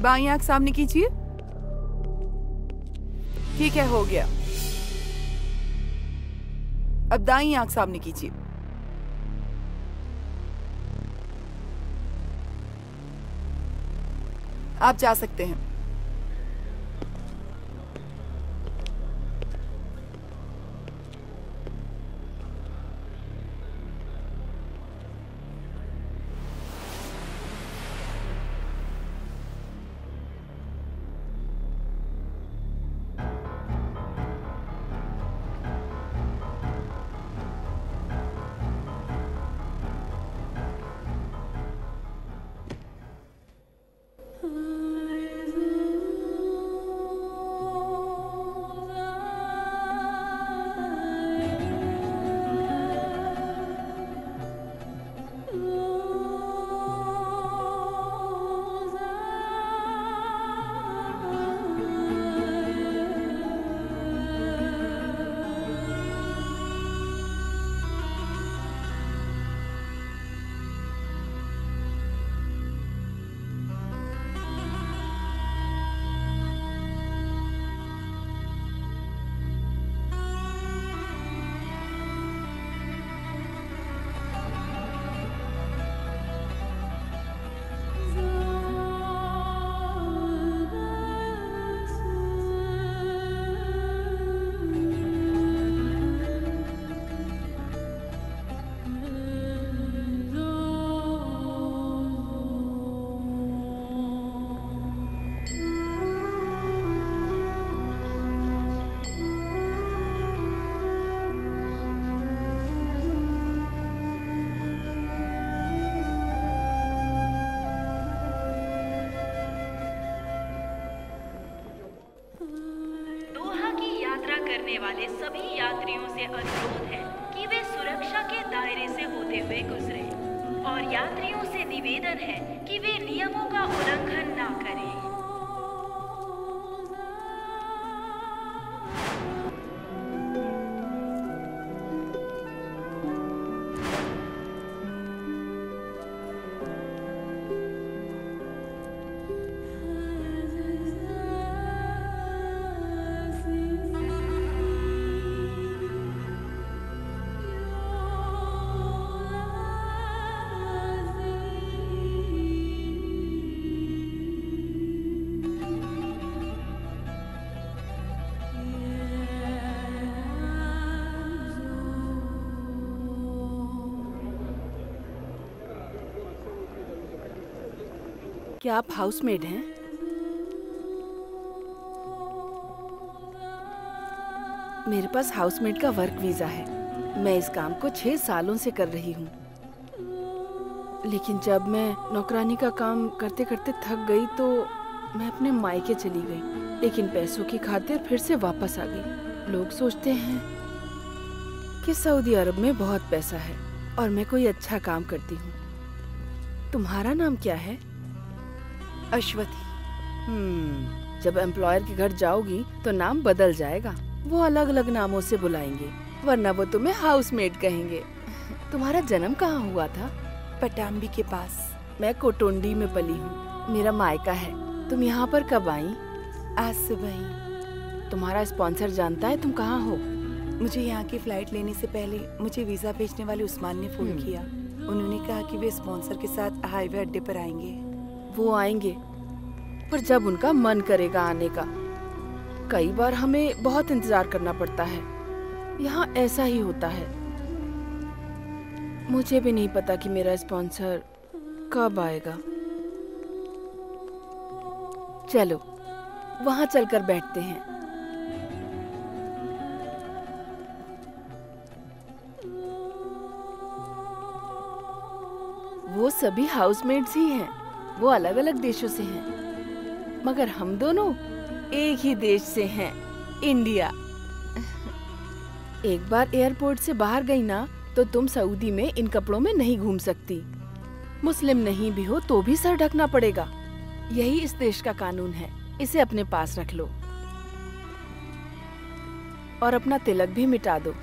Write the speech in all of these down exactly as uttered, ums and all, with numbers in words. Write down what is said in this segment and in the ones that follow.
बाईं आंख सामने कीजिए। ठीक है, हो गया। अब दाईं आंख सामने कीजिए। आप जा सकते हैं। करने वाले सभी यात्रियों से अनुरोध है कि वे सुरक्षा के दायरे से होते हुए गुजरे और यात्रियों से निवेदन है कि वे नियमों का उल्लंघन ना करें। क्या आप हाउसमेड हैं? मेरे पास हाउसमेड का वर्क वीजा है। मैं इस काम को छह सालों से कर रही हूँ, लेकिन जब मैं नौकरानी का काम करते करते थक गई तो मैं अपने मायके चली गई, लेकिन पैसों की खातिर फिर से वापस आ गई। लोग सोचते हैं कि सऊदी अरब में बहुत पैसा है और मैं कोई अच्छा काम करती हूँ। तुम्हारा नाम क्या है? अश्वथी। हम्म, जब एम्प्लॉयर के घर जाओगी तो नाम बदल जाएगा। वो अलग अलग नामों से बुलाएंगे, वरना वो तुम्हें हाउसमेड कहेंगे। तुम्हारा जन्म कहाँ हुआ था? पटाम्बी के पास। मैं कोटुंडी में पली हूँ, मेरा मायका है। तुम यहाँ पर कब आई? आज सुबह ही। तुम्हारा स्पॉन्सर जानता है तुम कहाँ हो? मुझे यहाँ की फ्लाइट लेने से पहले मुझे वीजा भेजने वाले उस्मान ने फोन किया। उन्होंने कहा कि वे स्पॉन्सर के साथ हाईवे अड्डे पर आएंगे। वो आएंगे, पर जब उनका मन करेगा आने का। कई बार हमें बहुत इंतजार करना पड़ता है। यहाँ ऐसा ही होता है। मुझे भी नहीं पता कि मेरा स्पॉन्सर कब आएगा। चलो वहाँ चलकर बैठते हैं। वो सभी हाउसमेट्स ही हैं। वो अलग अलग देशों से हैं, मगर हम दोनों एक ही देश से हैं, इंडिया। एक बार एयरपोर्ट से बाहर गई ना तो तुम सऊदी में इन कपड़ों में नहीं घूम सकती। मुस्लिम नहीं भी हो तो भी सर ढकना पड़ेगा। यही इस देश का कानून है। इसे अपने पास रख लो और अपना तिलक भी मिटा दो।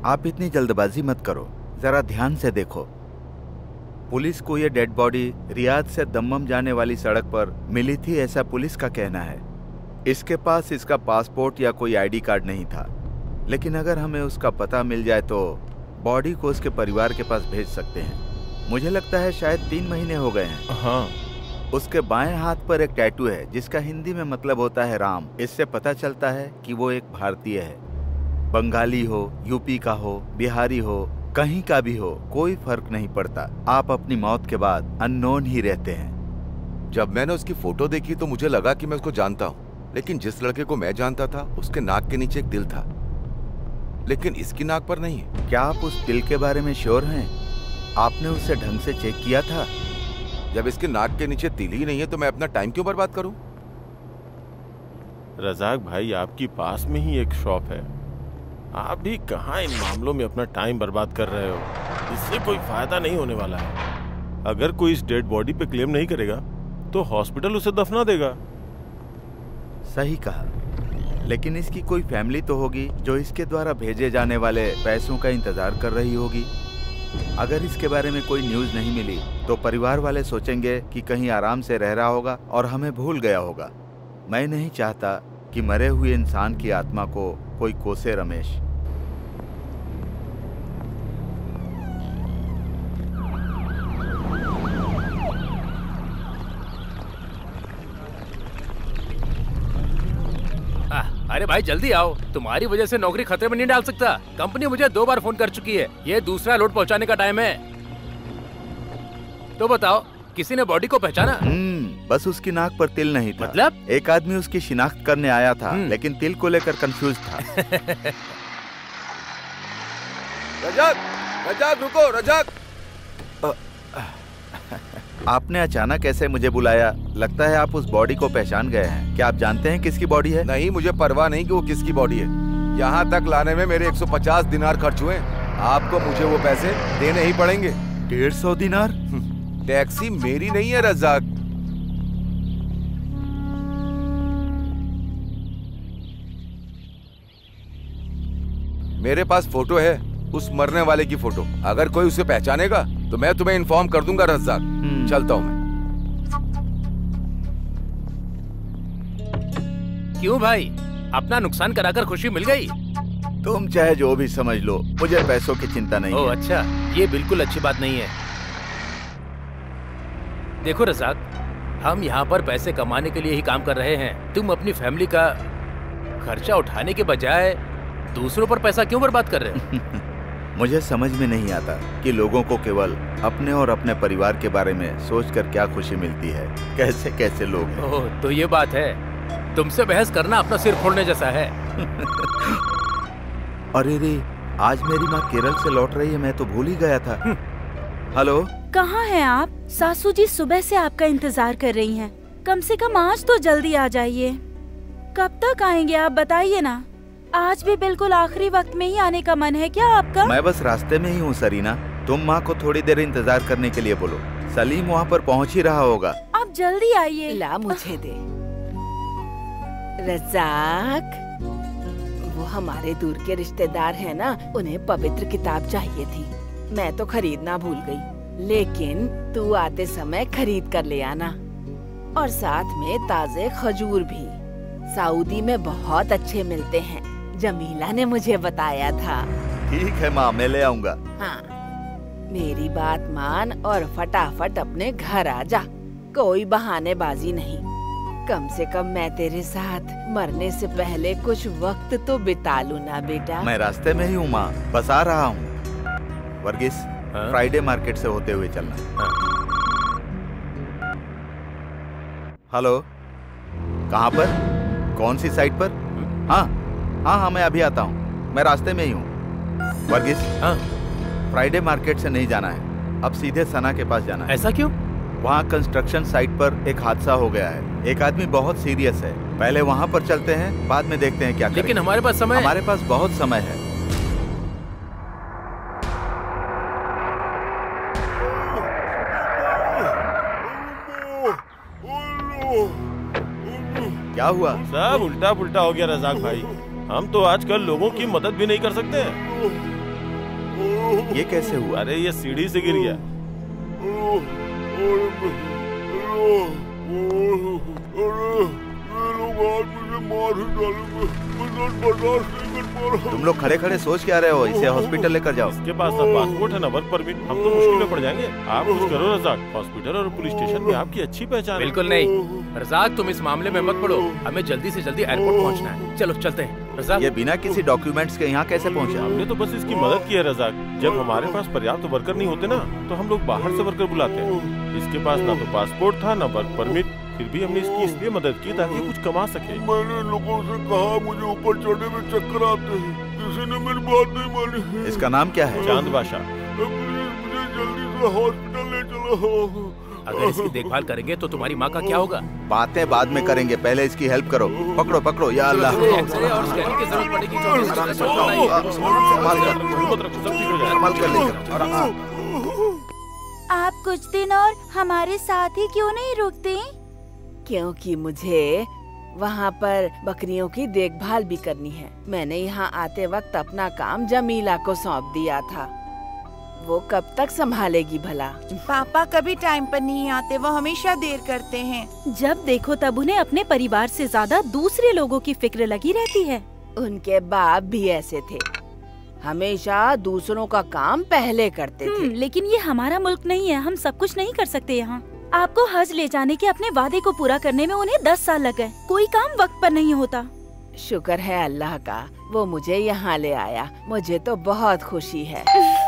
आप इतनी जल्दबाजी मत करो, जरा ध्यान से देखो। पुलिस को ये डेड बॉडी रियाद से दम्मम जाने वाली सड़क पर मिली थी, ऐसा पुलिस का कहना है। इसके पास इसका पासपोर्ट या कोई आईडी कार्ड नहीं था, लेकिन अगर हमें उसका पता मिल जाए तो बॉडी को उसके परिवार के पास भेज सकते हैं। मुझे लगता है शायद तीन महीने हो गए हैं। हाँ। उसके बाएं हाथ पर एक टैटू है जिसका हिंदी में मतलब होता है राम। इससे पता चलता है कि वो एक भारतीय है। बंगाली हो, यूपी का हो, बिहारी हो, कहीं का भी हो, कोई फर्क नहीं पड़ता। आप अपनी मौत के बाद अननोन ही रहते हैं। जब मैंने उसकी फोटो देखी तो मुझे लगा कि मैं उसको जानता हूँ, लेकिन जिस लड़के को मैं जानता था उसके नाक के नीचे एक दिल था, लेकिन इसकी नाक पर नहीं है। क्या आप उस दिल के बारे में श्योर हैं? आपने उसे ढंग से चेक किया था? जब इसके नाक के नीचे तिल ही नहीं है तो मैं अपना टाइम क्यों बर्बाद करूं? रजाक भाई, आपकी पास में ही एक शॉप है, आप भी कहाँ इन मामलों में अपना टाइम बर्बाद कर रहे हो? इससे कोई फायदा नहीं होने वाला है। अगर कोई इस डेड बॉडी पे क्लेम नहीं करेगा तो हॉस्पिटल उसे दफना देगा। सही कहा, लेकिन इसकी कोई फैमिली तो होगी जो इसके द्वारा भेजे जाने वाले पैसों का इंतजार कर रही होगी। अगर इसके बारे में कोई न्यूज़ नहीं मिली तो परिवार वाले सोचेंगे कि कहीं आराम से रह रहा होगा और हमें भूल गया होगा। मैं नहीं चाहता कि मरे हुए इंसान की आत्मा को कोई कोसे। रमेश, अरे भाई जल्दी आओ, तुम्हारी वजह से नौकरी खतरे में नहीं डाल सकता। कंपनी मुझे दो बार फोन कर चुकी है, ये दूसरा लोड पहुंचाने का टाइम है। तो बताओ, किसी ने बॉडी को पहचाना? हम्म, बस उसकी नाक पर तिल नहीं था। मतलब? एक आदमी उसकी शिनाख्त करने आया था, लेकिन तिल को लेकर कंफ्यूज था। रजाक, रजाक रुको, रजाक। आपने अचानक ऐसे मुझे बुलाया, लगता है आप उस बॉडी को पहचान गए हैं। क्या आप जानते हैं किसकी बॉडी है? नहीं, मुझे परवाह नहीं कि वो किसकी बॉडी है। यहाँ तक लाने में मेरे एक सौ पचास दिनार खर्च हुए। आपको मुझे वो पैसे देने ही पड़ेंगे। डेढ़ सौ दिनार? टैक्सी मेरी नहीं है रजाक। मेरे पास फोटो है, उस मरने वाले की फोटो। अगर कोई उसे पहचानेगा तो मैं तुम्हें इन्फॉर्म कर दूंगा रजाक। चलता हूँ मैं। क्यों भाई, अपना नुकसान कराकर खुशी मिल गई? तुम चाहे जो भी समझ लो, मुझे पैसों की चिंता नहीं है। ओह अच्छा, ये बिल्कुल अच्छी बात नहीं है। देखो रजाक, हम यहाँ पर पैसे कमाने के लिए ही काम कर रहे हैं। तुम अपनी फैमिली का खर्चा उठाने के बजाय दूसरों पर पैसा क्यों बर्बाद कर रहे हो? मुझे समझ में नहीं आता कि लोगों को केवल अपने और अपने परिवार के बारे में सोचकर क्या खुशी मिलती है। कैसे कैसे लोग हैं। ओह, तो ये बात है। तुमसे बहस करना अपना सिर फोड़ने जैसा है। अरे रे, आज मेरी माँ केरल से लौट रही है, मैं तो भूल ही गया था। हेलो, कहाँ हैं आप? सासू जी सुबह से आपका इंतजार कर रही हैं। कम से कम आज तो जल्दी आ जाइए। कब तक आएंगे आप बताइए ना। आज भी बिल्कुल आखिरी वक्त में ही आने का मन है क्या आपका? मैं बस रास्ते में ही हूँ सरीना। तुम माँ को थोड़ी देर इंतजार करने के लिए बोलो, सलीम वहाँ पर पहुँच ही रहा होगा। आप जल्दी आइए। ला मुझे दे। रजाक, वो हमारे दूर के रिश्तेदार हैं ना, उन्हें पवित्र किताब चाहिए थी। मैं तो खरीदना भूल गई, लेकिन तू आते समय खरीद कर ले आना। और साथ में ताजे खजूर भी, सऊदी में बहुत अच्छे मिलते हैं। जमीला ने मुझे बताया था। ठीक है माँ, मैं ले आऊंगा। हाँ, मेरी बात मान और फटाफट अपने घर आ जा। कोई बहानेबाजी नहीं। कम से कम मैं तेरे साथ मरने से पहले कुछ वक्त तो बिता लूं ना बेटा। मैं रास्ते में ही हूँ माँ, बस आ रहा हूँ। वर्गीस, फ्राइडे मार्केट से होते हुए चलना। हेलो, कहाँ पर? कौन सी साइड पर? हाँ हाँ हाँ, मैं अभी आता हूँ, मैं रास्ते में ही हूँ। वर्गीस, हाँ, फ्राइडे मार्केट से नहीं जाना है, अब सीधे सना के पास जाना है। ऐसा क्यों? वहाँ कंस्ट्रक्शन साइट पर एक हादसा हो गया है। एक आदमी बहुत सीरियस है। पहले वहाँ पर चलते हैं, बाद में देखते हैं क्या करें। लेकिन हमारे पास समय हमारे पास बहुत समय है। क्या हुआ? सब उल्टा पुल्टा हो गया रजाक भाई। हम तो आजकल लोगों की मदद भी नहीं कर सकते। ये कैसे हुआ? अरे ये सीढ़ी से गिर गया। तुम लोग खड़े खड़े सोच क्या रहे हो? इसे हॉस्पिटल लेकर जाओ। इसके पास ना पासपोर्ट है ना वर्क परमिट, हम तो मुश्किल में पड़ जाएंगे। आप कुछ करो रज़ाक, हॉस्पिटल और पुलिस स्टेशन में आपकी अच्छी पहचान है। बिल्कुल नहीं रज़ाक, तुम इस मामले में मत पड़ो, हमें जल्दी से जल्दी एयरपोर्ट पहुंचना है। चलो चलते हैं। रज़ाक, ये बिना किसी डॉक्यूमेंट्स के यहाँ कैसे पहुँचा? हमने तो बस इसकी मदद की है रज़ाक। जब हमारे पास पर्याप्त वर्कर नहीं होते ना, तो हम लोग बाहर से वर्कर बुलाते हैं। इसके पास ना तो पासपोर्ट था ना वर्क परमिट, फिर भी हमने इसकी इसलिए मदद की ताकि कुछ कमा सके। मैंने लोगों से कहा मुझे ऊपर चढ़ने में चक्कर आते हैं, किसी ने मेरी बात नहीं मानी। इसका नाम क्या है? चांद बादशाह। प्लीज मुझे जल्दी से हॉस्पिटल ले चलो। अगर इसकी देखभाल करेंगे तो तुम्हारी माँ का क्या होगा? बातें बाद में करेंगे, पहले इसकी हेल्प करो। पकड़ो पकड़ो, या अल्लाह। एक्सरे और स्कैनिंग की जरूरत पड़ेगी जो संभाल कर, संभाल कर लेकर। आप कुछ दिन और हमारे साथ ही क्यों नहीं रुकते? क्योंकि मुझे वहाँ पर बकरियों की देखभाल भी करनी है। मैंने यहाँ आते वक्त अपना काम जमीला को सौंप दिया था। वो कब तक संभालेगी भला? पापा कभी टाइम पर नहीं आते, वो हमेशा देर करते हैं। जब देखो तब उन्हें अपने परिवार से ज्यादा दूसरे लोगों की फिक्र लगी रहती है। उनके बाप भी ऐसे थे, हमेशा दूसरों का काम पहले करते थे। लेकिन ये हमारा मुल्क नहीं है, हम सब कुछ नहीं कर सकते यहाँ। आपको हज ले जाने के अपने वादे को पूरा करने में उन्हें दस साल लग गए। कोई काम वक्त पर नहीं होता। शुक्र है अल्लाह का, वो मुझे यहाँ ले आया। मुझे तो बहुत खुशी है।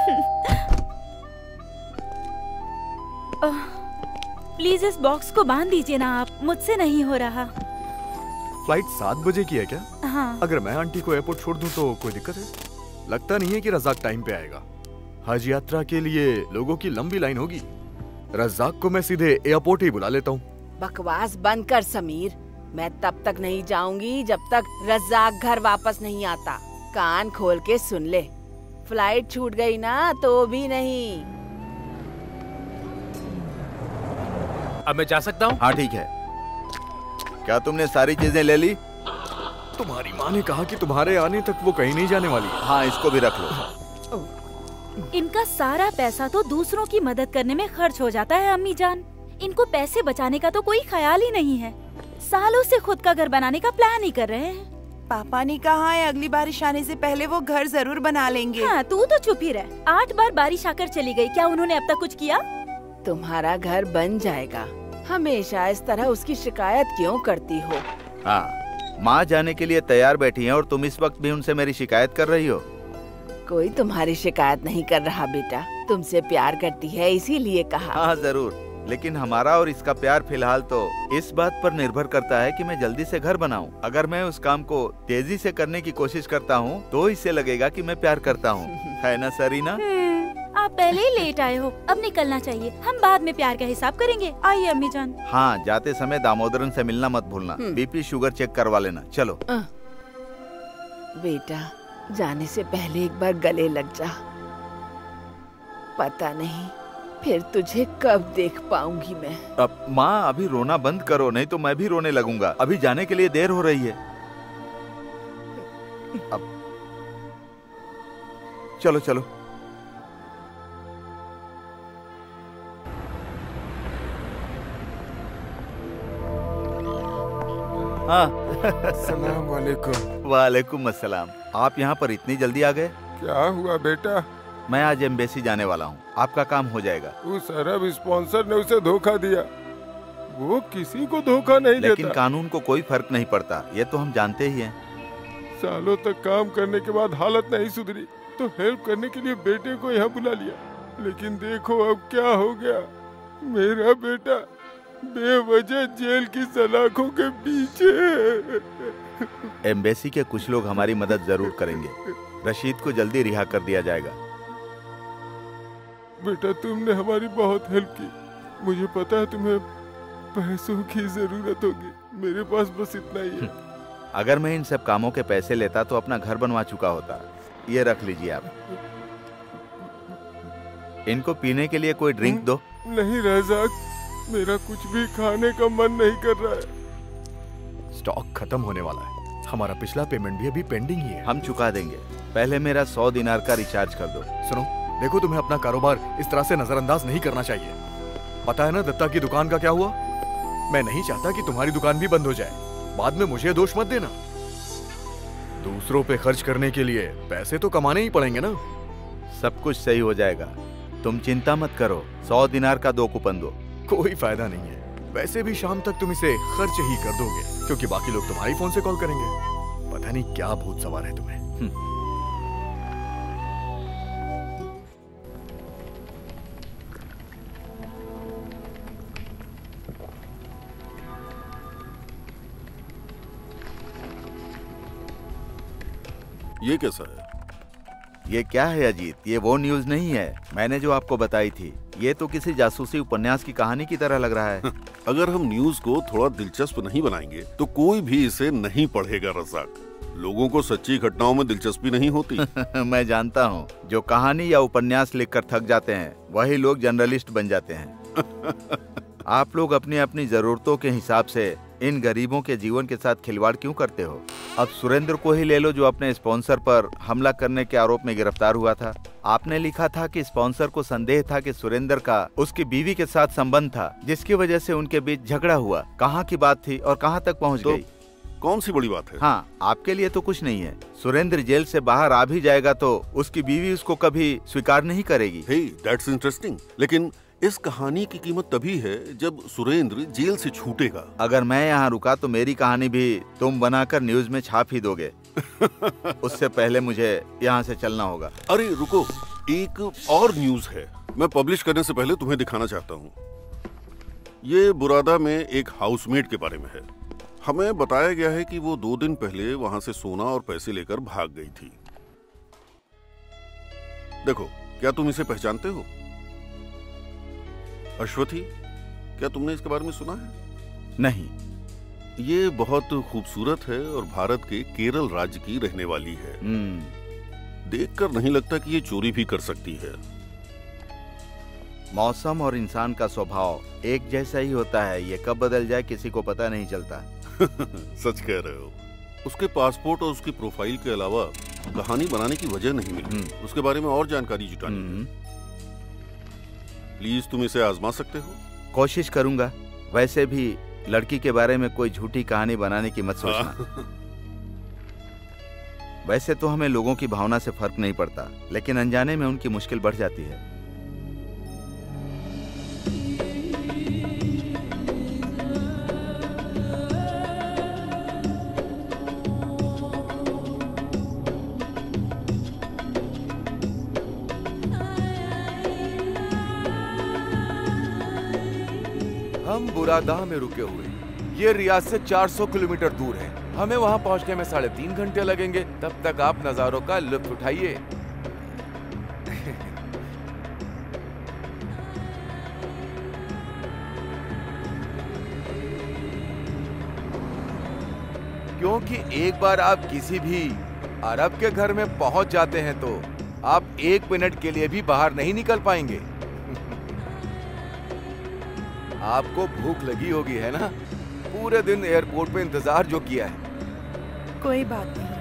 प्लीज इस बॉक्स को बांध दीजिए ना आप, मुझसे नहीं हो रहा। फ्लाइट सात बजे की है क्या? हाँ। अगर मैं आंटी को एयरपोर्ट छोड़ दूं तो कोई दिक्कत है? लगता नहीं है कि रज़ाक टाइम पे आएगा। हज यात्रा के लिए लोगों की लंबी लाइन होगी। रज़ाक को मैं सीधे एयरपोर्ट ही बुला लेता हूँ। बकवास बंद कर समीर, मैं तब तक नहीं जाऊंगी जब तक रज़ाक घर वापस नहीं आता। कान खोल के सुन ले, फ्लाइट छूट गई ना तो भी नहीं। अब मैं जा सकता हूँ? हाँ ठीक है। क्या तुमने सारी चीजें ले ली? तुम्हारी माँ ने कहा कि तुम्हारे आने तक वो कहीं नहीं जाने वाली। हाँ, इसको भी रख लो। इनका सारा पैसा तो दूसरों की मदद करने में खर्च हो जाता है अम्मी जान। इनको पैसे बचाने का तो कोई ख्याल ही नहीं है। सालों से खुद का घर बनाने का प्लान ही कर रहे हैं। पापा ने कहा है अगली बारिश आने से पहले वो घर जरूर बना लेंगे। हाँ, तू तो चुप ही रह। आठ बार बारिश आकर चली गई, क्या उन्होंने अब तक कुछ किया? तुम्हारा घर बन जाएगा। हमेशा इस तरह उसकी शिकायत क्यों करती हो? हाँ, माँ जाने के लिए तैयार बैठी हैं और तुम इस वक्त भी उनसे मेरी शिकायत कर रही हो। कोई तुम्हारी शिकायत नहीं कर रहा बेटा, तुमसे प्यार करती है इसीलिए कहा। हाँ जरूर, लेकिन हमारा और इसका प्यार फिलहाल तो इस बात पर निर्भर करता है कि मैं जल्दी से घर बनाऊं। अगर मैं उस काम को तेजी से करने की कोशिश करता हूं, तो इससे लगेगा कि मैं प्यार करता हूं। है ना सरीना? आप पहले ही लेट आए हो, अब निकलना चाहिए। हम बाद में प्यार का हिसाब करेंगे। आइए अम्मी जान। हाँ, जाते समय दामोदरन से मिलना मत भूलना। बीपी शुगर चेक करवा लेना। चलो। बेटा, जाने से पहले एक बार गले लग जा। पता नहीं फिर तुझे कब देख पाऊंगी मैं। अब माँ, अभी रोना बंद करो, नहीं तो मैं भी रोने लगूंगा। अभी जाने के लिए देर हो रही है। अब चलो चलो। हाँ। अस्सलाम वालेकुम। वालेकुम अस्सलाम। आप यहाँ पर इतनी जल्दी आ गए? क्या हुआ बेटा? मैं आज एम्बेसी जाने वाला हूँ, आपका काम हो जाएगा। उस अरब स्पॉन्सर ने उसे धोखा दिया। वो किसी को धोखा नहीं देता। लेकिन कानून को कोई फर्क नहीं पड़ता, ये तो हम जानते ही हैं। सालों तक काम करने के बाद हालत नहीं सुधरी तो हेल्प करने के लिए बेटे को यहाँ बुला लिया। लेकिन देखो अब क्या हो गया। मेरा बेटा बेवजह जेल की सलाखों के पीछे। एम्बेसी के कुछ लोग हमारी मदद जरूर करेंगे। रशीद को जल्दी रिहा कर दिया जाएगा। बेटा, तुमने हमारी बहुत हेल्प की। मुझे पता है तुम्हें पैसों की जरूरत होगी। मेरे पास बस इतना ही है। अगर मैं इन सब कामों के पैसे लेता तो अपना घर बनवा चुका होता। ये रख लीजिए आप। इनको पीने के लिए कोई ड्रिंक दो। नहीं रज़ाक, मेरा कुछ भी खाने का मन नहीं कर रहा है। स्टॉक खत्म होने वाला है। हमारा पिछला पेमेंट भी अभी पेंडिंग ही है। हम चुका देंगे। पहले मेरा सौ दिनार का रिचार्ज कर दो। सुनो, देखो, तुम्हें अपना कारोबार इस तरह से नजरअंदाज नहीं करना चाहिए। पता है ना दत्ता की दुकान का क्या हुआ? मैं नहीं चाहता कि तुम्हारी दुकान भी बंद हो जाए। बाद में मुझे दोष मत देना। दूसरों पे खर्च करने के लिए पैसे तो कमाने ही पड़ेंगे ना। सब कुछ सही हो जाएगा, तुम चिंता मत करो। सौ दिनार का दो कूपन दो। कोई फायदा नहीं है। वैसे भी शाम तक तुम इसे खर्च ही कर दोगे, क्योंकि बाकी लोग तुम्हारे फोन से कॉल करेंगे। पता नहीं क्या भूत सवार है तुम्हें। ये कैसा है? ये क्या है अजीत? ये वो न्यूज नहीं है मैंने जो आपको बताई थी। ये तो किसी जासूसी उपन्यास की कहानी की तरह लग रहा है। अगर हम न्यूज को थोड़ा दिलचस्प नहीं बनाएंगे तो कोई भी इसे नहीं पढ़ेगा रज़ाक। लोगों को सच्ची घटनाओं में दिलचस्पी नहीं होती। मैं जानता हूँ, जो कहानी या उपन्यास लिखकर थक जाते हैं वही लोग जर्नलिस्ट बन जाते हैं। आप लोग अपनी अपनी जरूरतों के हिसाब से इन गरीबों के जीवन के साथ खिलवाड़ क्यों करते हो? अब सुरेंद्र को ही ले लो, जो अपने स्पॉन्सर पर हमला करने के आरोप में गिरफ्तार हुआ था। आपने लिखा था कि स्पॉन्सर को संदेह था कि सुरेंद्र का उसकी बीवी के साथ संबंध था, जिसकी वजह से उनके बीच झगड़ा हुआ। कहाँ की बात थी और कहाँ तक पहुँच तो गई? कौन सी बड़ी बात है? हाँ, आपके लिए तो कुछ नहीं है। सुरेंद्र जेल से बाहर आ भी जाएगा तो उसकी बीवी उसको कभी स्वीकार नहीं करेगी। Hey, that's interesting. लेकिन इस कहानी की कीमत तभी है जब सुरेंद्र जेल से छूटेगा। अगर मैं यहाँ रुका तो मेरी कहानी भी तुम बनाकर न्यूज में छाप ही दोगे। उससे पहले मुझे यहाँ से चलना होगा। अरे रुको, एक और न्यूज है, मैं पब्लिश करने से पहले तुम्हें दिखाना चाहता हूँ। ये बुरादा में एक हाउसमेट के बारे में है। हमें बताया गया है कि वो दो दिन पहले वहां से सोना और पैसे लेकर भाग गई थी। देखो, क्या तुम इसे पहचानते हो? अश्वथी, क्या तुमने इसके बारे में सुना है? नहीं। ये बहुत खूबसूरत है और भारत के केरल राज्य की रहने वाली है। देखकर नहीं लगता कि ये चोरी भी कर सकती है। मौसम और इंसान का स्वभाव एक जैसा ही होता है, ये कब बदल जाए किसी को पता नहीं चलता। सच कह रहे हो। उसके पासपोर्ट और उसकी प्रोफाइल के अलावा कहानी बनाने की वजह नहीं मिली। उसके बारे में और जानकारी जुटानी है। प्लीज तुम इसे आजमा सकते हो? कोशिश करूंगा। वैसे भी लड़की के बारे में कोई झूठी कहानी बनाने की मत सोचना। वैसे तो हमें लोगों की भावना से फर्क नहीं पड़ता, लेकिन अनजाने में उनकी मुश्किल बढ़ जाती है। हम बुरादा में रुके हुए। ये रियाद से चार सौ किलोमीटर दूर है। हमें वहां पहुंचने में साढ़े तीन घंटे लगेंगे। तब तक आप नजारों का लुत्फ उठाइए। क्योंकि एक बार आप किसी भी अरब के घर में पहुंच जाते हैं तो आप एक मिनट के लिए भी बाहर नहीं निकल पाएंगे। आपको भूख लगी होगी, है ना? पूरे दिन एयरपोर्ट पे इंतजार जो किया है। कोई बात नहीं।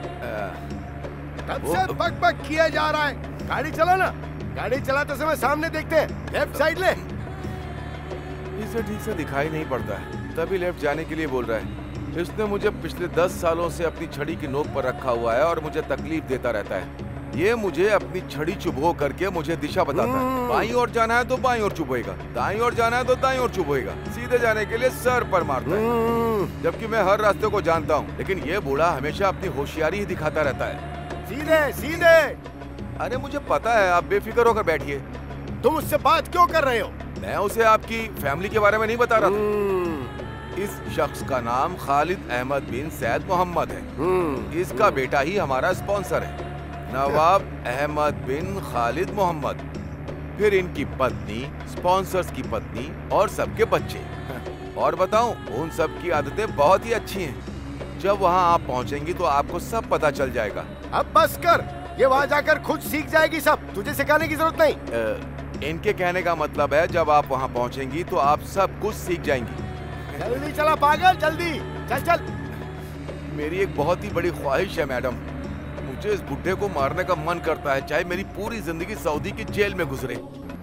कब से बक बक किया जा रहा है। गाड़ी चला ना। गाड़ी चलाते समय सामने देखते हैं। लेफ्ट साइड ले। इसे ठीक से दिखाई नहीं पड़ता है, तभी लेफ्ट जाने के लिए बोल रहा है। इसने मुझे पिछले दस सालों से अपनी छड़ी की नोक पर रखा हुआ है और मुझे तकलीफ देता रहता है। ये मुझे अपनी छड़ी चुभो करके मुझे दिशा बताता है। बाईं ओर जाना है तो बाईं ओर चुभोएगा, दाईं ओर जाना है तो दाईं ओर चुभोएगा, सीधे जाने के लिए सर पर मारता है। जबकि मैं हर रास्ते को जानता हूँ, लेकिन ये बूढ़ा हमेशा अपनी होशियारी ही दिखाता रहता है। सीधे सीधे। अरे मुझे पता है, आप बेफिक्र होकर बैठिए। तुम उससे बात क्यों कर रहे हो? मैं उसे आपकी फैमिली के बारे में नहीं बता रहा था। इस शख्स का नाम खालिद अहमद बिन सैद मोहम्मद है। इसका बेटा ही हमारा स्पॉन्सर है, नवाब अहमद बिन खालिद मोहम्मद। फिर इनकी पत्नी, स्पॉन्सर्स की पत्नी और सबके बच्चे। और बताऊं, उन सब की आदतें बहुत ही अच्छी हैं। जब वहां आप पहुंचेंगी तो आपको सब पता चल जाएगा। अब बस कर, ये वहां जाकर खुद सीख जाएगी सब, तुझे सिखाने की जरूरत नहीं। आ, इनके कहने का मतलब है जब आप वहां पहुंचेंगी तो आप सब कुछ सीख जाएंगी। जल्दी चला पागल, जल्दी चल चल। मेरी एक बहुत ही बड़ी ख्वाहिश है मैडम। मुझे इस बुड्ढे को मारने का मन करता है, चाहे मेरी पूरी जिंदगी सऊदी की जेल में गुजरे।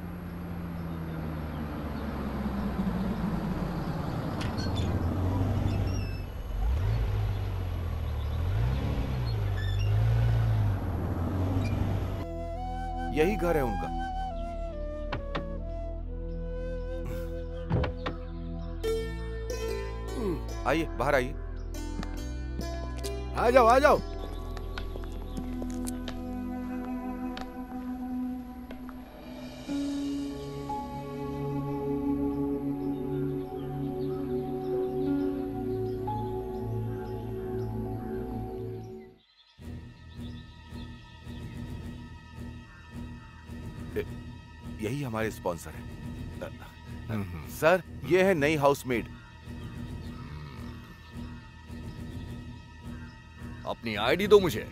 यही घर है उनका। आइए, बाहर आइए। आ जाओ, आ जाओ। यही हमारे स्पॉन्सर है। सर, ये है नई हाउसमेड। अपनी आईडी दो मुझे।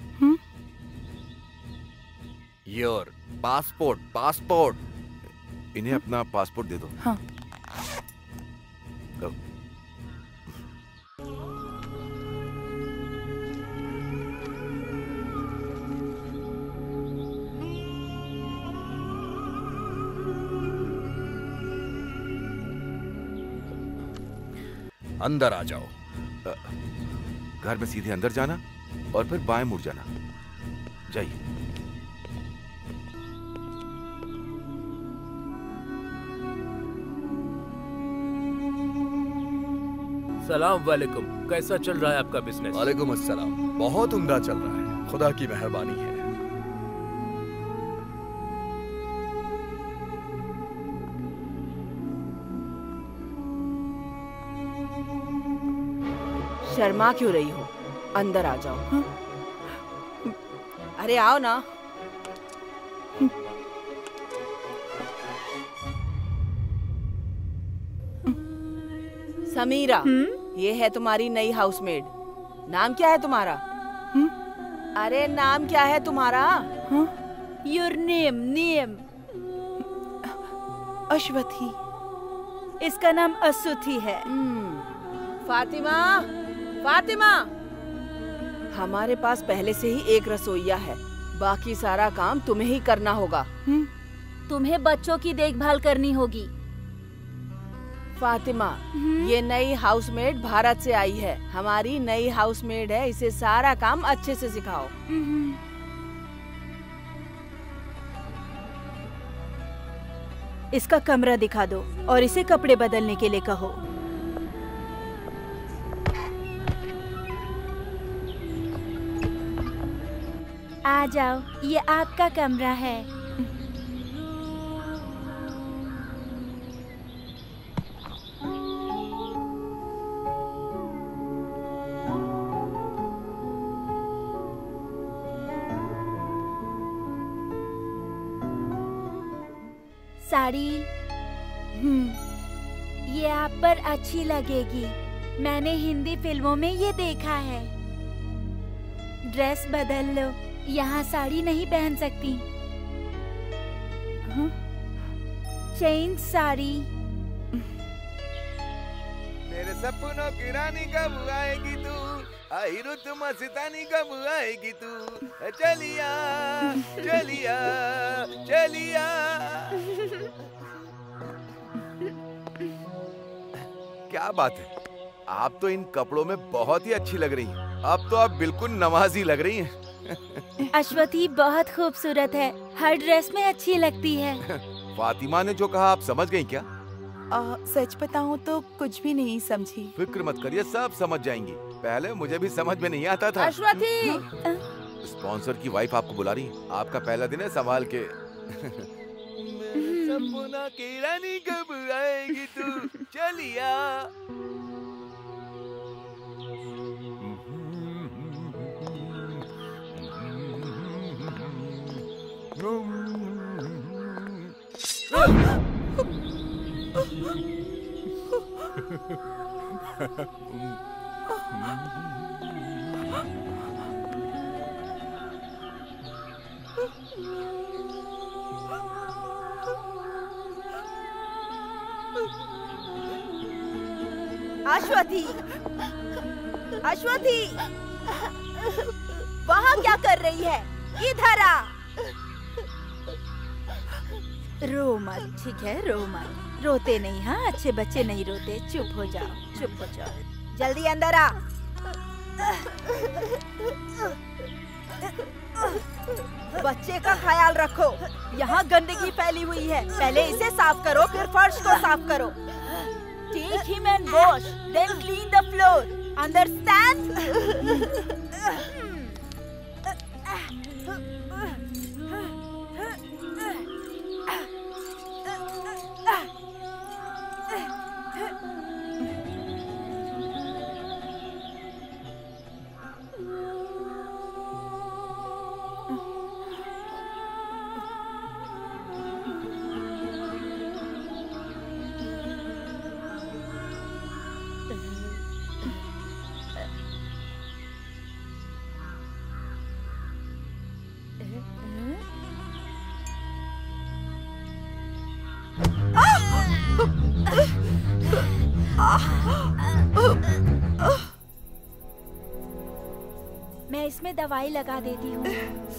Your passport, passport. इन्हें अपना पासपोर्ट दे दो। हाँ। दो। अंदर आ जाओ। घर में सीधे अंदर जाना और फिर बाएं मुड़ जाना। जाइए। सलाम वालेकुम। कैसा चल रहा है आपका बिजनेस? वालेकुम अस्सलाम। बहुत उम्दा चल रहा है, खुदा की मेहरबानी है। शर्मा क्यों रही हो? अंदर आ जाओ। हा? अरे आओ ना। समीरा, ये है तुम्हारी नई हाउसमेड। नाम क्या है तुम्हारा? हुँ? अरे नाम क्या है तुम्हारा? Your name, name. अश्वथी। इसका नाम असुथी है। फातिमा, फातिमा। हमारे पास पहले से ही एक रसोइया है, बाकी सारा काम तुम्हें ही करना होगा। तुम्हें बच्चों की देखभाल करनी होगी। फातिमा, ये नई हाउसमेड भारत से आई है। हमारी नई हाउसमेड है, इसे सारा काम अच्छे से सिखाओ। इसका कमरा दिखा दो और इसे कपड़े बदलने के लिए कहो। आ जाओ, ये आपका कमरा है। साड़ी ये आप पर अच्छी लगेगी। मैंने हिंदी फिल्मों में ये देखा है। ड्रेस बदल लो, यहाँ साड़ी नहीं पहन सकती। चेंज साड़ी। मेरे सपनों की रानी कब आएगी तू, आई रुत मस्तानी कब आएगी तू, चलिया चलिया चलिया। क्या बात है, आप तो इन कपड़ों में बहुत ही अच्छी लग रही हैं। अब तो आप बिल्कुल नमाजी लग रही हैं। अश्वथी बहुत खूबसूरत है, हर ड्रेस में अच्छी लगती है। फातिमा ने जो कहा आप समझ गई क्या? आ, सच बताऊं तो कुछ भी नहीं समझी। फिक्र मत करिए, सब समझ जाएंगी। पहले मुझे भी समझ में नहीं आता था। अश्वथी! स्पॉन्सर की वाइफ आपको बुला रही है। आपका पहला दिन है, संभाल के। सपना की रानी कब आएगी तू, चलिया। अश्वथी, अश्वथी, वहाँ क्या कर रही है? इधर आ। रो मत, ठीक है? रो मत, रोते नहीं। हाँ, अच्छे बच्चे नहीं रोते। चुप हो जाओ, चुप हो जाओ। जल्दी अंदर आ। बच्चे का ख्याल रखो। यहाँ गंदगी फैली हुई है। पहले इसे साफ करो, फिर फर्श को साफ करो। Take him and wash, then clean the floor. Understand? मैं इसमें दवाई लगा देती हूँ।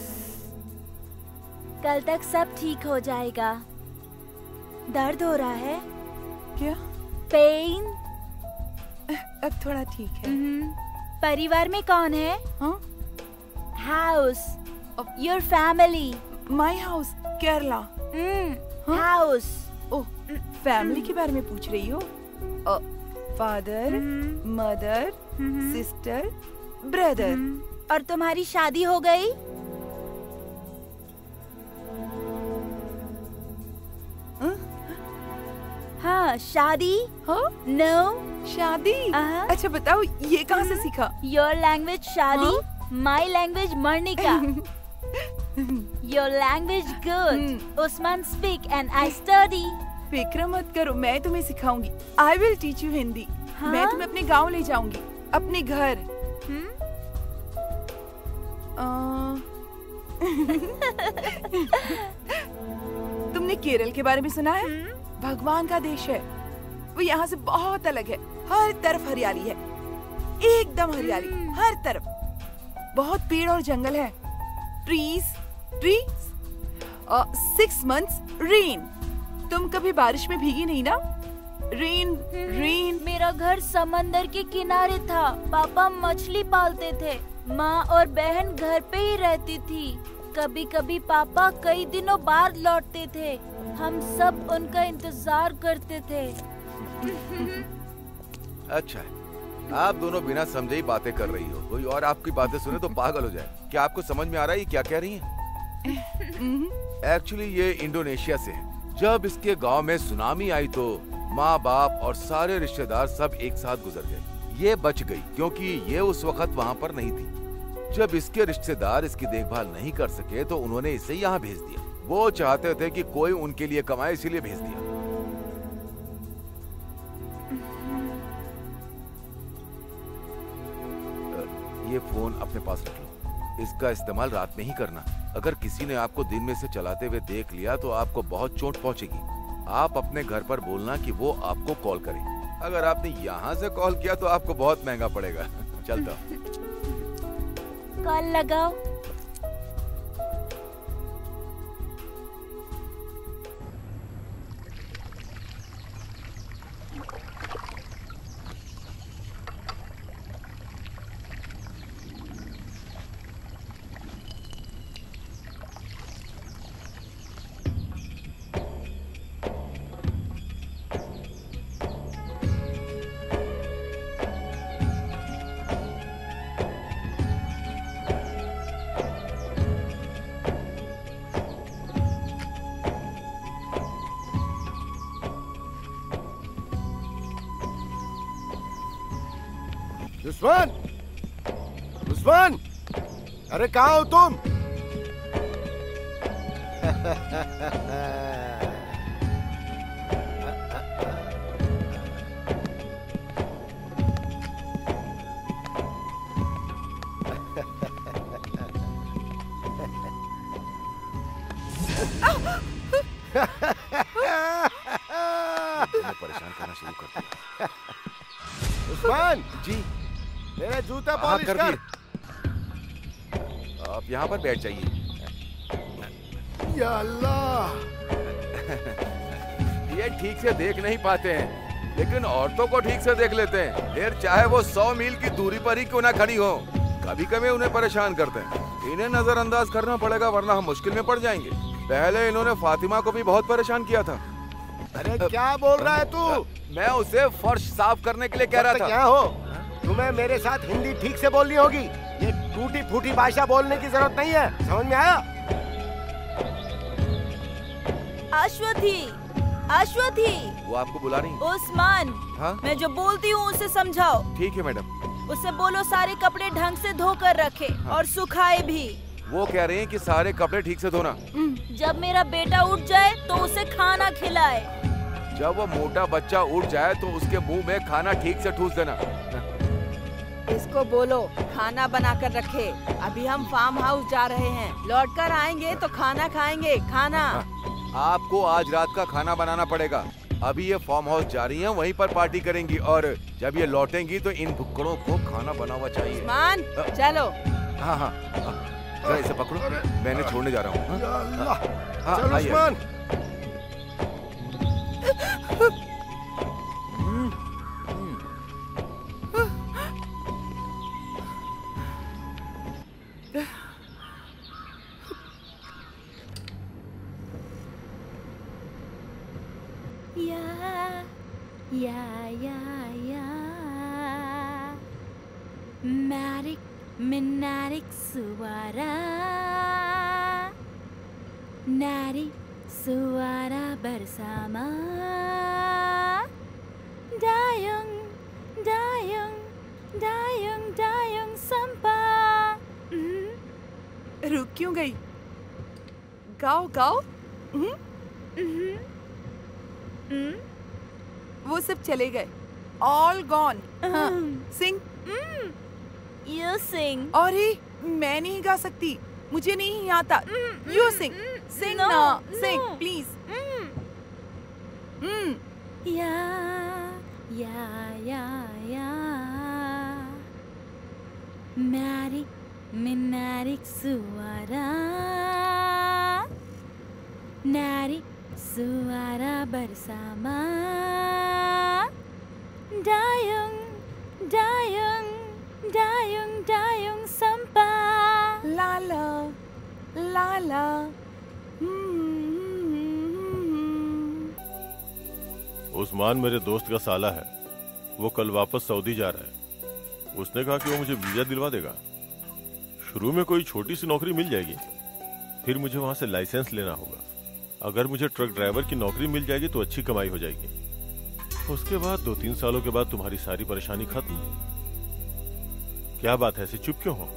कल तक सब ठीक हो जाएगा। दर्द हो रहा है क्या? पेन? अब थोड़ा ठीक है। परिवार में कौन है? हाँ? House, your family. My house, Kerala. House. Oh, family के बारे में पूछ रही हो? Father, mother, sister, brother. और तुम्हारी शादी हो गई? हाँ, शादी? हाँ? नो, शादी? अच्छा बताओ, ये कहाँ से सीखा? योर लैंग्वेज शादी, माई लैंग्वेज मर्निका। Your language good. Usman speak and I study. फिक्र मत करो, मैं तुम्हें सिखाऊंगी। I will teach you Hindi. हाँ? मैं तुम्हें अपने गांव ले जाऊंगी, अपने घर। तुमने केरल के बारे में सुना है? भगवान का देश है। वो यहाँ से बहुत अलग है। हर तरफ हरियाली है, एकदम हरियाली, हर तरफ। बहुत पेड़ और जंगल है। Trees, trees. Six months rain. तुम कभी बारिश में भीगी नहीं ना? Rain, rain. मेरा घर समंदर के किनारे था। पापा मछली पालते थे। माँ और बहन घर पे ही रहती थी। कभी कभी पापा कई दिनों बाद लौटते थे। हम सब उनका इंतजार करते थे। अच्छा है, आप दोनों बिना समझे ही बातें कर रही हो। कोई और आपकी बातें सुने तो पागल हो जाए। क्या आपको समझ में आ रहा है ये क्या कह रही हैं? एक्चुअली ये इंडोनेशिया से है। जब इसके गांव में सुनामी आई तो माँ बाप और सारे रिश्तेदार सब एक साथ गुजर गए। ये बच गई क्योंकि ये उस वक्त वहाँ पर नहीं थी। जब इसके रिश्तेदार इसकी देखभाल नहीं कर सके तो उन्होंने इसे यहाँ भेज दिया। वो चाहते थे कि कोई उनके लिए कमाए, इसीलिए भेज दिया। ये फोन अपने पास रख लो। इसका इस्तेमाल रात में ही करना। अगर किसी ने आपको दिन में से चलाते हुए देख लिया तो आपको बहुत चोट पहुंचेगी। आप अपने घर पर बोलना कि वो आपको कॉल करे। अगर आपने यहाँ से कॉल किया तो आपको बहुत महंगा पड़ेगा। चलता कॉल लगाओ। उस्मान, उस्मान, अरे कहाँ हो तुम? परेशान करना शुरू कर दिया। उस्मान जी, मेरा जूता पॉलिश कर, कर। आप यहाँ पर बैठ जाइए। या अल्लाह, ये ठीक से देख नहीं पाते हैं, लेकिन औरतों को ठीक से देख लेते हैं, फिर चाहे वो सौ मील की दूरी पर ही क्यों ना खड़ी हो। कभी कभी उन्हें परेशान करते हैं, इन्हें नजरअंदाज करना पड़ेगा वरना हम मुश्किल में पड़ जाएंगे। पहले इन्होंने फातिमा को भी बहुत परेशान किया था। अरे क्या बोल रहा है तू? मैं उसे फर्श साफ करने के लिए कह रहा था। क्या हो, तुम्हें मेरे साथ हिंदी ठीक से बोलनी होगी, ये टूटी फूटी भाषा बोलने की जरूरत नहीं है, समझ में आया? अश्वथी, अश्वथी, वो आपको बुला रही है। उस्मान, हाँ? मैं जो बोलती हूँ उसे समझाओ। ठीक है मैडम। उसे बोलो सारे कपड़े ढंग से धो कर रखे, हाँ। और सुखाए भी। वो कह रहे हैं कि सारे कपड़े ठीक से धोना। जब मेरा बेटा उठ जाए तो उसे खाना खिलाए। जब वो मोटा बच्चा उठ जाए तो उसके मुंह में खाना ठीक से ठूस देना। इसको बोलो खाना बना कर रखे। अभी हम फार्म हाउस जा रहे हैं, लौट कर आएंगे तो खाना खाएंगे। खाना आपको आज रात का खाना बनाना पड़ेगा। अभी ये फार्म हाउस जा रही हैं, वहीं पर पार्टी करेंगी और जब ये लौटेंगी तो इन भुक्कड़ों को खाना बना हुआ चाहिए। उस्मान, चलो। हाँ हाँ, जरा इसे पकड़ो, मैंने छोड़ने जा रहा हूँ। हाँ, चल उस्मान। या या या या मैरिक मिनारिक सुवारा नारी suara bersama dayung dayung dayung dayung sampah। रुक क्यों गई? गाओ गाओ। वो सब चले गए, all gone. Sing. You sing. और ही मैं नहीं गा सकती, मुझे नहीं आता। यू सिंग, सिंग No, ना, no. Sing please. या या या या मैरिक मिनारिक suara nari suara bersama dayung dayung dayung dayung sampah। लाला लाला। उस्मान मेरे दोस्त का साला है, वो कल वापस सऊदी जा रहा है। उसने कहा कि वो मुझे वीजा दिलवा देगा। शुरू में कोई छोटी सी नौकरी मिल जाएगी, फिर मुझे वहां से लाइसेंस लेना होगा। अगर मुझे ट्रक ड्राइवर की नौकरी मिल जाएगी तो अच्छी कमाई हो जाएगी। उसके बाद दो तीन सालों के बाद तुम्हारी सारी परेशानी खत्म। क्या बात है, ऐसे चुप क्यों हो?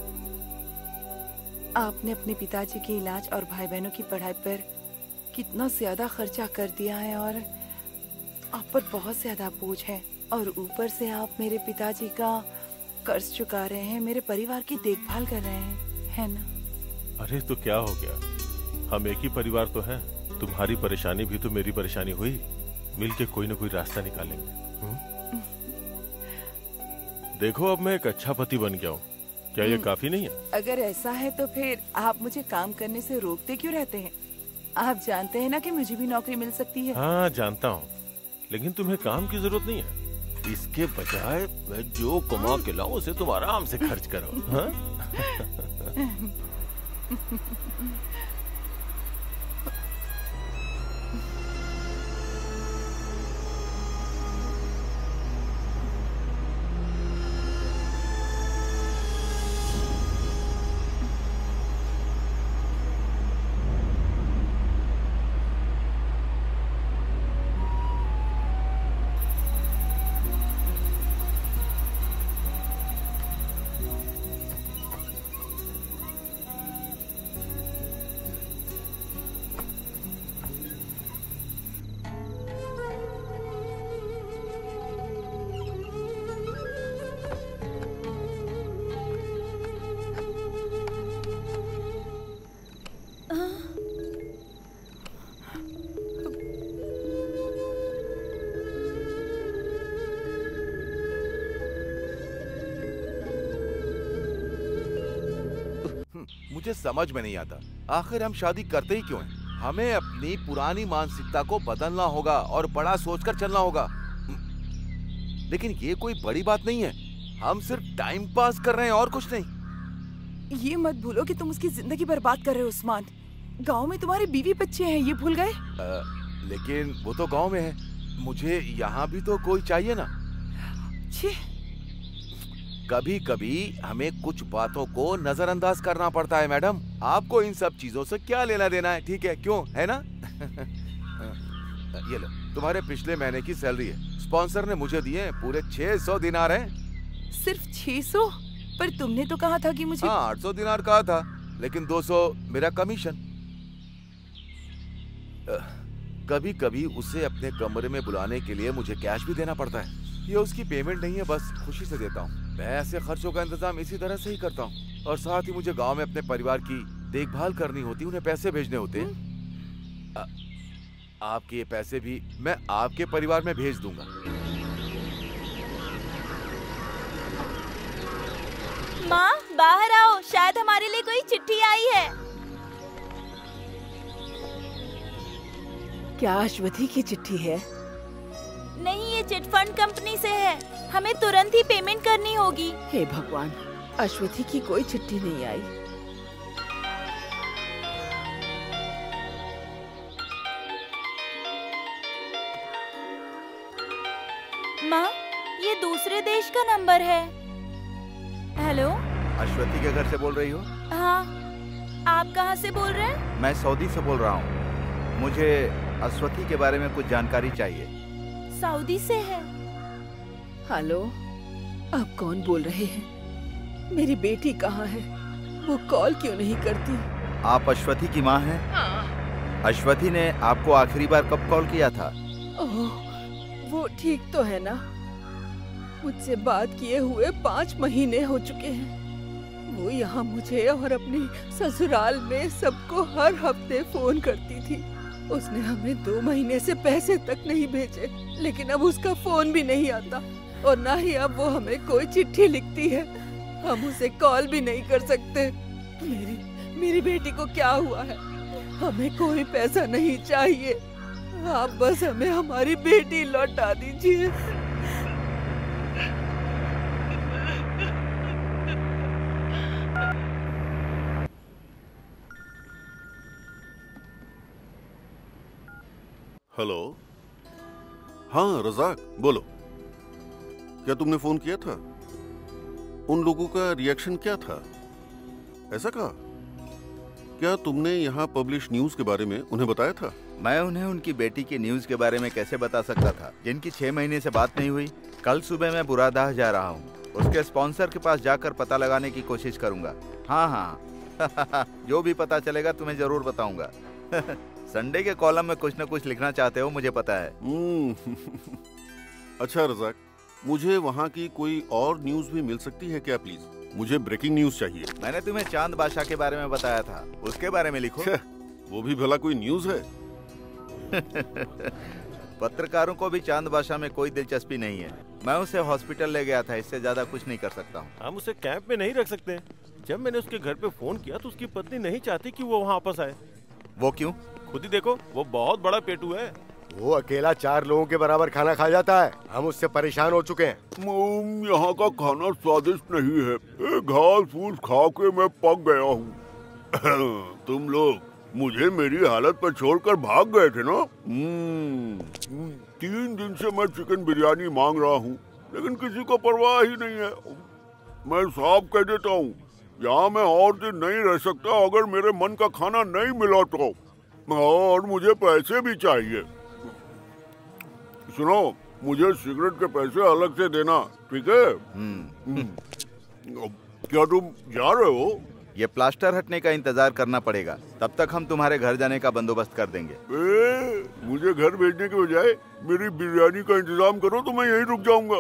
आपने अपने पिताजी के इलाज और भाई बहनों की पढ़ाई पर कितना ज्यादा खर्चा कर दिया है और आप पर बहुत ज्यादा बोझ है, और ऊपर से आप मेरे पिताजी का कर्ज चुका रहे हैं, मेरे परिवार की देखभाल कर रहे हैं, है ना? अरे तो क्या हो गया, हम एक ही परिवार तो हैं। तुम्हारी परेशानी भी तो मेरी परेशानी हुई, मिलके कोई ना कोई रास्ता निकालेंगे। देखो अब मैं एक अच्छा पति बन गया हूँ, क्या ये काफी नहीं है? अगर ऐसा है तो फिर आप मुझे काम करने से रोकते क्यों रहते हैं? आप जानते हैं ना कि मुझे भी नौकरी मिल सकती है। हाँ जानता हूँ, लेकिन तुम्हें काम की जरूरत नहीं है। इसके बजाय मैं जो कमा के लाऊं उसे तुम आराम से खर्च करो। हाँ? मुझे समझ में नहीं आता, आखिर हम शादी करते ही क्यों हैं? हमें अपनी पुरानी मानसिकता को बदलना होगा और बड़ा सोचकर चलना होगा। लेकिन ये कोई बड़ी बात नहीं है, हम सिर्फ टाइम पास कर रहे हैं और कुछ नहीं। ये मत भूलो कि तुम उसकी जिंदगी बर्बाद कर रहे हो उस्मान। गांव में तुम्हारे बीवी बच्चे हैं, ये भूल गए? लेकिन वो तो गांव में है, मुझे यहाँ भी तो कोई चाहिए ना। छी। कभी कभी हमें कुछ बातों को नजरअंदाज करना पड़ता है मैडम। आपको इन सब चीजों से क्या लेना देना है, ठीक है? क्यों, है ना? ये लो, तुम्हारे पिछले महीने की सैलरी है, स्पॉन्सर ने मुझे दिए पूरे छह सौ दिनार हैं। सिर्फ छह सौ? पर तुमने तो कहा था कि मुझे हाँ, आठ सौ दिनार कहा था, लेकिन दो सौ मेरा कमीशन। कभी कभी उसे अपने कमरे में बुलाने के लिए मुझे कैश भी देना पड़ता है। ये उसकी पेमेंट नहीं है, बस खुशी से देता हूँ। मैं ऐसे खर्चों का इंतजाम इसी तरह से ही करता हूँ। और साथ ही मुझे गांव में अपने परिवार की देखभाल करनी होती, उन्हें पैसे भेजने होते हैं। आ, आपके ये पैसे भी मैं आपके परिवार में भेज दूंगा। माँ, बाहर आओ, शायद हमारे लिए कोई चिट्ठी आई है। क्या अश्वथी की चिट्ठी है? नहीं, ये चिट फंड कंपनी से है, हमें तुरंत ही पेमेंट करनी होगी। हे भगवान, अश्वथी की कोई चिट्ठी नहीं आई। माँ, ये दूसरे देश का नंबर है। हेलो, अश्वथी के घर से बोल रही हो? हाँ, आप कहाँ से बोल रहे हैं? मैं सऊदी से बोल रहा हूँ। मुझे अश्वथी के बारे में कुछ जानकारी चाहिए। सऊदी से है? हेलो, आप कौन बोल रहे हैं? मेरी बेटी कहाँ है? वो कॉल क्यों नहीं करती? आप अश्वथी की माँ हैं? हाँ। अश्वथी ने आपको आखिरी बार कब कॉल किया था? ओह, वो ठीक तो है ना? मुझसे बात किए हुए पाँच महीने हो चुके हैं। वो यहाँ मुझे और अपने ससुराल में सबको हर हफ्ते फोन करती थी। उसने हमें दो महीने से पैसे तक नहीं भेजे, लेकिन अब उसका फोन भी नहीं आता और ना ही अब वो हमें कोई चिट्ठी लिखती है। हम उसे कॉल भी नहीं कर सकते। मेरी मेरी बेटी को क्या हुआ है? हमें कोई पैसा नहीं चाहिए, आप बस हमें हमारी बेटी लौटा दीजिए। हेलो, हाँ रजाक, बोलो। क्या तुमने फोन किया था? उन लोगों का रिएक्शन क्या था? ऐसा कहा? क्या तुमने यहाँ पब्लिश न्यूज के बारे में उन्हें बताया था? मैं उन्हें उनकी बेटी की न्यूज के बारे में कैसे बता सकता था, जिनकी छह महीने से बात नहीं हुई। कल सुबह मैं बुरादाह जा रहा हूँ, उसके स्पॉन्सर के पास जाकर पता लगाने की कोशिश करूंगा। हाँ हाँ जो भी पता चलेगा तुम्हें जरूर बताऊंगा। संडे के कॉलम में कुछ न कुछ लिखना चाहते हो, मुझे पता है। अच्छा रजाक, मुझे वहाँ की कोई और न्यूज भी मिल सकती है क्या प्लीज? मुझे ब्रेकिंग न्यूज चाहिए। मैंने तुम्हें चांद बादशाह के बारे में बताया था, उसके बारे में लिखो। वो भी भला कोई न्यूज है? पत्रकारों को भी चांद बादशाह में कोई दिलचस्पी नहीं है। मैं उसे हॉस्पिटल ले गया था, इससे ज्यादा कुछ नहीं कर सकता हूँ। हम उसे कैंप में नहीं रख सकते। जब मैंने उसके घर पे फोन किया तो उसकी पत्नी नहीं चाहती कि वो वहाँ वापस आए। वो क्यों? खुद ही देखो, वो बहुत बड़ा पेटू है। वो अकेला चार लोगों के बराबर खाना खा जाता है। हम उससे परेशान हो चुके हैं। यहाँ का खाना स्वादिष्ट नहीं है, घास फूस खा के मैं पक गया हूँ। तुम लोग मुझे मेरी हालत पर छोड़कर भाग गए थे ना? तीन दिन से मैं चिकन बिरयानी मांग रहा हूँ, लेकिन किसी को परवाह ही नहीं है। मैं साफ कह देता हूँ, यहाँ मैं और दिन नहीं रह सकता अगर मेरे मन का खाना नहीं मिला तो। और मुझे पैसे भी चाहिए। सुनो, मुझे सिगरेट के पैसे अलग से देना, ठीक है? क्या तुम जा रहे हो? ये प्लास्टर हटने का इंतजार करना पड़ेगा, तब तक हम तुम्हारे घर जाने का बंदोबस्त कर देंगे। ए, मुझे घर भेजने के बजाय मेरी बिरयानी का इंतजाम करो तो मैं यहीं रुक जाऊंगा।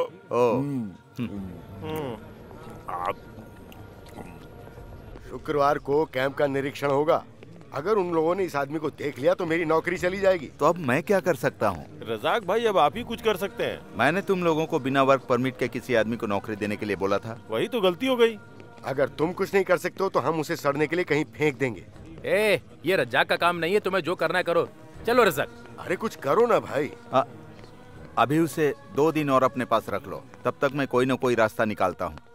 शुक्रवार को कैंप का निरीक्षण होगा। अगर उन लोगों ने इस आदमी को देख लिया तो मेरी नौकरी चली जाएगी। तो अब मैं क्या कर सकता हूँ? रजाक भाई, अब आप ही कुछ कर सकते हैं। मैंने तुम लोगों को बिना वर्क परमिट के किसी आदमी को नौकरी देने के लिए बोला था। वही तो गलती हो गई। अगर तुम कुछ नहीं कर सकते हो तो हम उसे सड़ने के लिए कहीं फेंक देंगे। ए, ये रज्जाक का काम नहीं है, तुम्हें जो करना है करो। चलो रज्जाक। अरे कुछ करो ना भाई। आ, अभी उसे दो दिन और अपने पास रख लो, तब तक मैं कोई ना कोई रास्ता निकालता हूँ।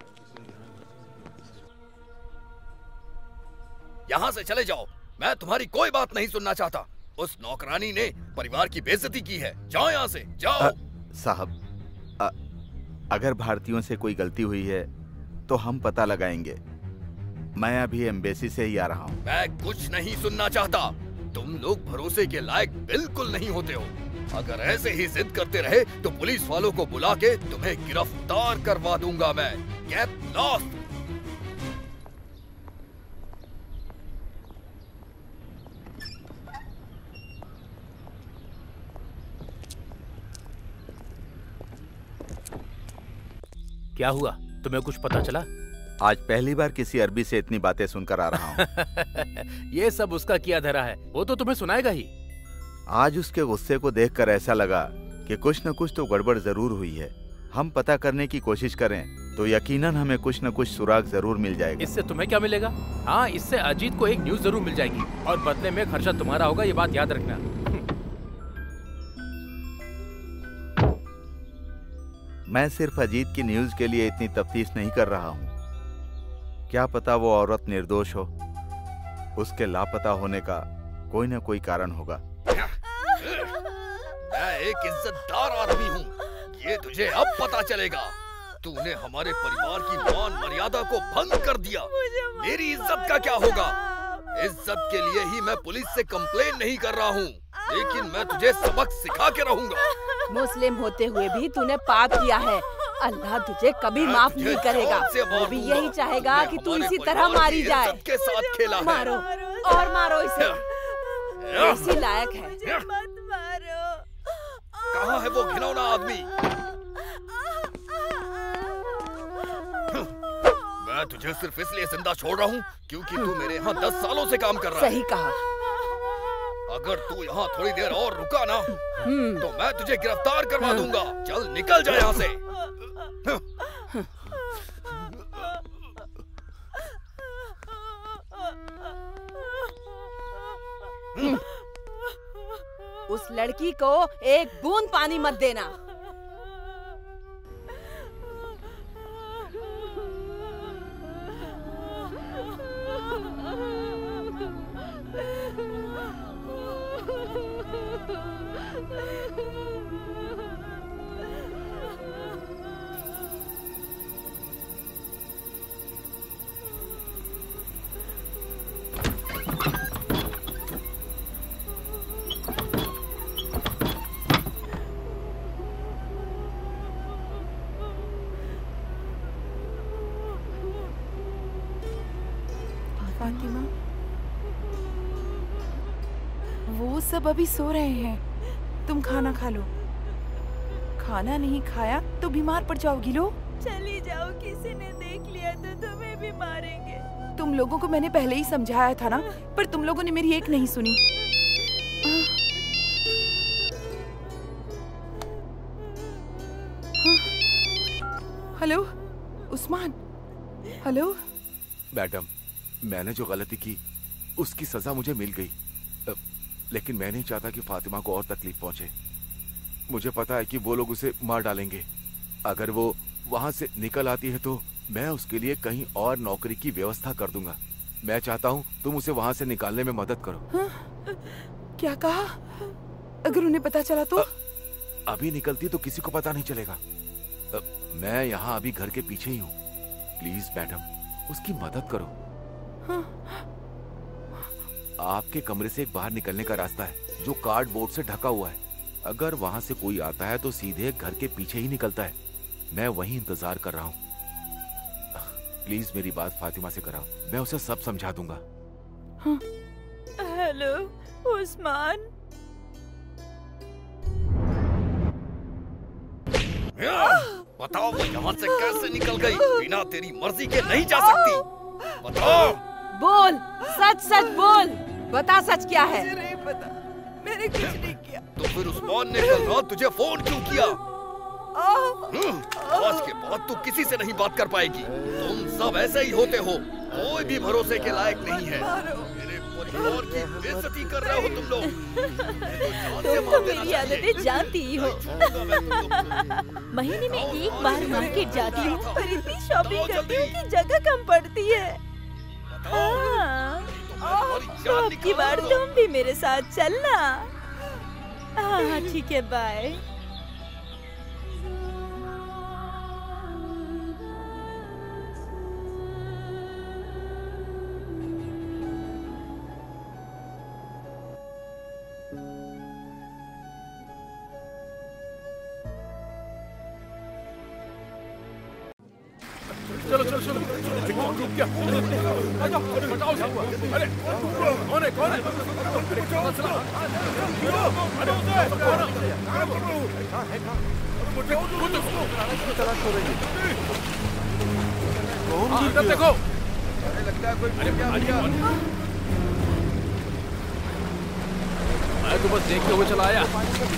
यहाँ से चले जाओ, मैं तुम्हारी कोई बात नहीं सुनना चाहता। उस नौकरानी ने परिवार की बेइज्जती की है। जाओ यहाँ से, जाओ। साहब, आ, अगर भारतीयों से कोई गलती हुई है तो हम पता लगाएंगे। मैं अभी एम्बेसी से ही आ रहा हूँ। मैं कुछ नहीं सुनना चाहता। तुम लोग भरोसे के लायक बिल्कुल नहीं होते हो। अगर ऐसे ही जिद करते रहे तो पुलिस वालों को बुला के तुम्हें गिरफ्तार करवा दूंगा मैं। Get lost. क्या हुआ, तुम्हें कुछ पता चला? आज पहली बार किसी अरबी से इतनी बातें सुनकर आ रहा हूँ। ये सब उसका किया धरा है, वो तो तुम्हें सुनाएगा ही। आज उसके गुस्से को देखकर ऐसा लगा कि कुछ न कुछ तो गड़बड़ जरूर हुई है। हम पता करने की कोशिश करें तो यकीनन हमें कुछ न कुछ सुराग जरूर मिल जाएगा। इससे तुम्हें क्या मिलेगा? हाँ, इससे अजीत को एक न्यूज जरूर मिल जाएगी और बदले में खर्चा तुम्हारा होगा, ये बात याद रखना। मैं सिर्फ अजीत की न्यूज के लिए इतनी तफ्तीश नहीं कर रहा हूँ। क्या पता वो औरत निर्दोष हो। उसके लापता होने का कोई न कोई कारण होगा। मैं एक इज्जतदार आदमी हूँ, ये तुझे अब पता चलेगा। तूने हमारे परिवार की मान मर्यादा को भंग कर दिया। मेरी इज्जत का क्या होगा? इज्जत के लिए ही मैं पुलिस से कंप्लेन नहीं कर रहा हूँ, लेकिन मैं तुझे सबक सिखा के रहूंगा। मुस्लिम होते हुए भी तूने पाप किया है। अल्लाह तुझे कभी माफ नहीं करेगा। वो भी यही चाहेगा कि तू इसी तरह मारी जाए। के साथ खेला है। मारो और मारो इसे, इसी लायक है। मत मारो। कहाँ है वो घिनौना आदमी? मैं तुझे सिर्फ इसलिए जिंदा छोड़ रहा हूँ क्योंकि तू मेरे यहाँ दस सालों से काम कर रहा है। सही कहा। अगर तू यहाँ थोड़ी देर और रुका ना तो मैं तुझे गिरफ्तार करवा दूंगा। चल निकल जा यहाँ से। उस लड़की को एक बूंद पानी मत देना। फातिमा, वो सब अभी सो रहे हैं। तुम खाना खा लो। खाना नहीं खाया तो बीमार पड़ जाओगी। लो चली जाओ, किसी ने देख लिया तो तुम्हें भी मारेंगे। तुम लोगों को मैंने पहले ही समझाया था ना, पर तुम लोगों ने मेरी एक नहीं सुनी। हेलो उस्मान। हेलो मैडम, मैंने जो गलती की उसकी सजा मुझे मिल गई, लेकिन मैं नहीं चाहता कि फातिमा को और तकलीफ पहुंचे। मुझे पता है कि वो लोग उसे मार डालेंगे। अगर वो वहां से निकल आती है तो मैं उसके लिए कहीं और नौकरी की व्यवस्था कर दूंगा। मैं चाहता हूँ तुम उसे वहां से निकालने में मदद करो। हाँ? क्या कहा? अगर उन्हें पता चला तो? अभी निकलती तो किसी को पता नहीं चलेगा। मैं यहाँ अभी घर के पीछे ही हूँ। प्लीज मैडम, उसकी मदद करो। हाँ? आपके कमरे से एक बाहर निकलने का रास्ता है जो कार्डबोर्ड से ढका हुआ है। अगर वहां से कोई आता है तो सीधे घर के पीछे ही निकलता है। मैं वहीं इंतजार कर रहा हूँ। प्लीज मेरी बात फातिमा से कराओ, मैं उसे सब समझा दूंगा। हाँ? हेलो उस्मान। बताओ वो यहाँ से कैसे निकल गई? बिना तेरी मर्जी के नहीं जा सकती। बताओ। बोल, सच सच बोल। बता सच क्या है? मुझे नहीं पता, मैंने कुछ नहीं किया। तो फिर उस्मान ने कल रात तुझे फोन क्यों किया? आज के बाद तू किसी से नहीं बात कर पाएगी। तुम सब ऐसे ही होते हो, कोई भी भरोसे के लायक नहीं है। मेरे परिवार की बेइज्जती कर रहे हो तुम लोग। तुम तो मेरी आदतें जानती ही हो। महीने में एक बार मार्केट जाती हूँ और इतनी शॉपिंग करती हूँ कि जगह कम पड़ती है। हाँ, तो अब की बार तुम भी मेरे साथ चलना। हाँ ठीक है, बाय। चलो चलो चलो क्या बताओ क्या हुआ? अरे कौन है कौन है? अरे कौन चला? अरे देखो, अरे लगता है कोई मैं तो बस देखते हुए चला आया।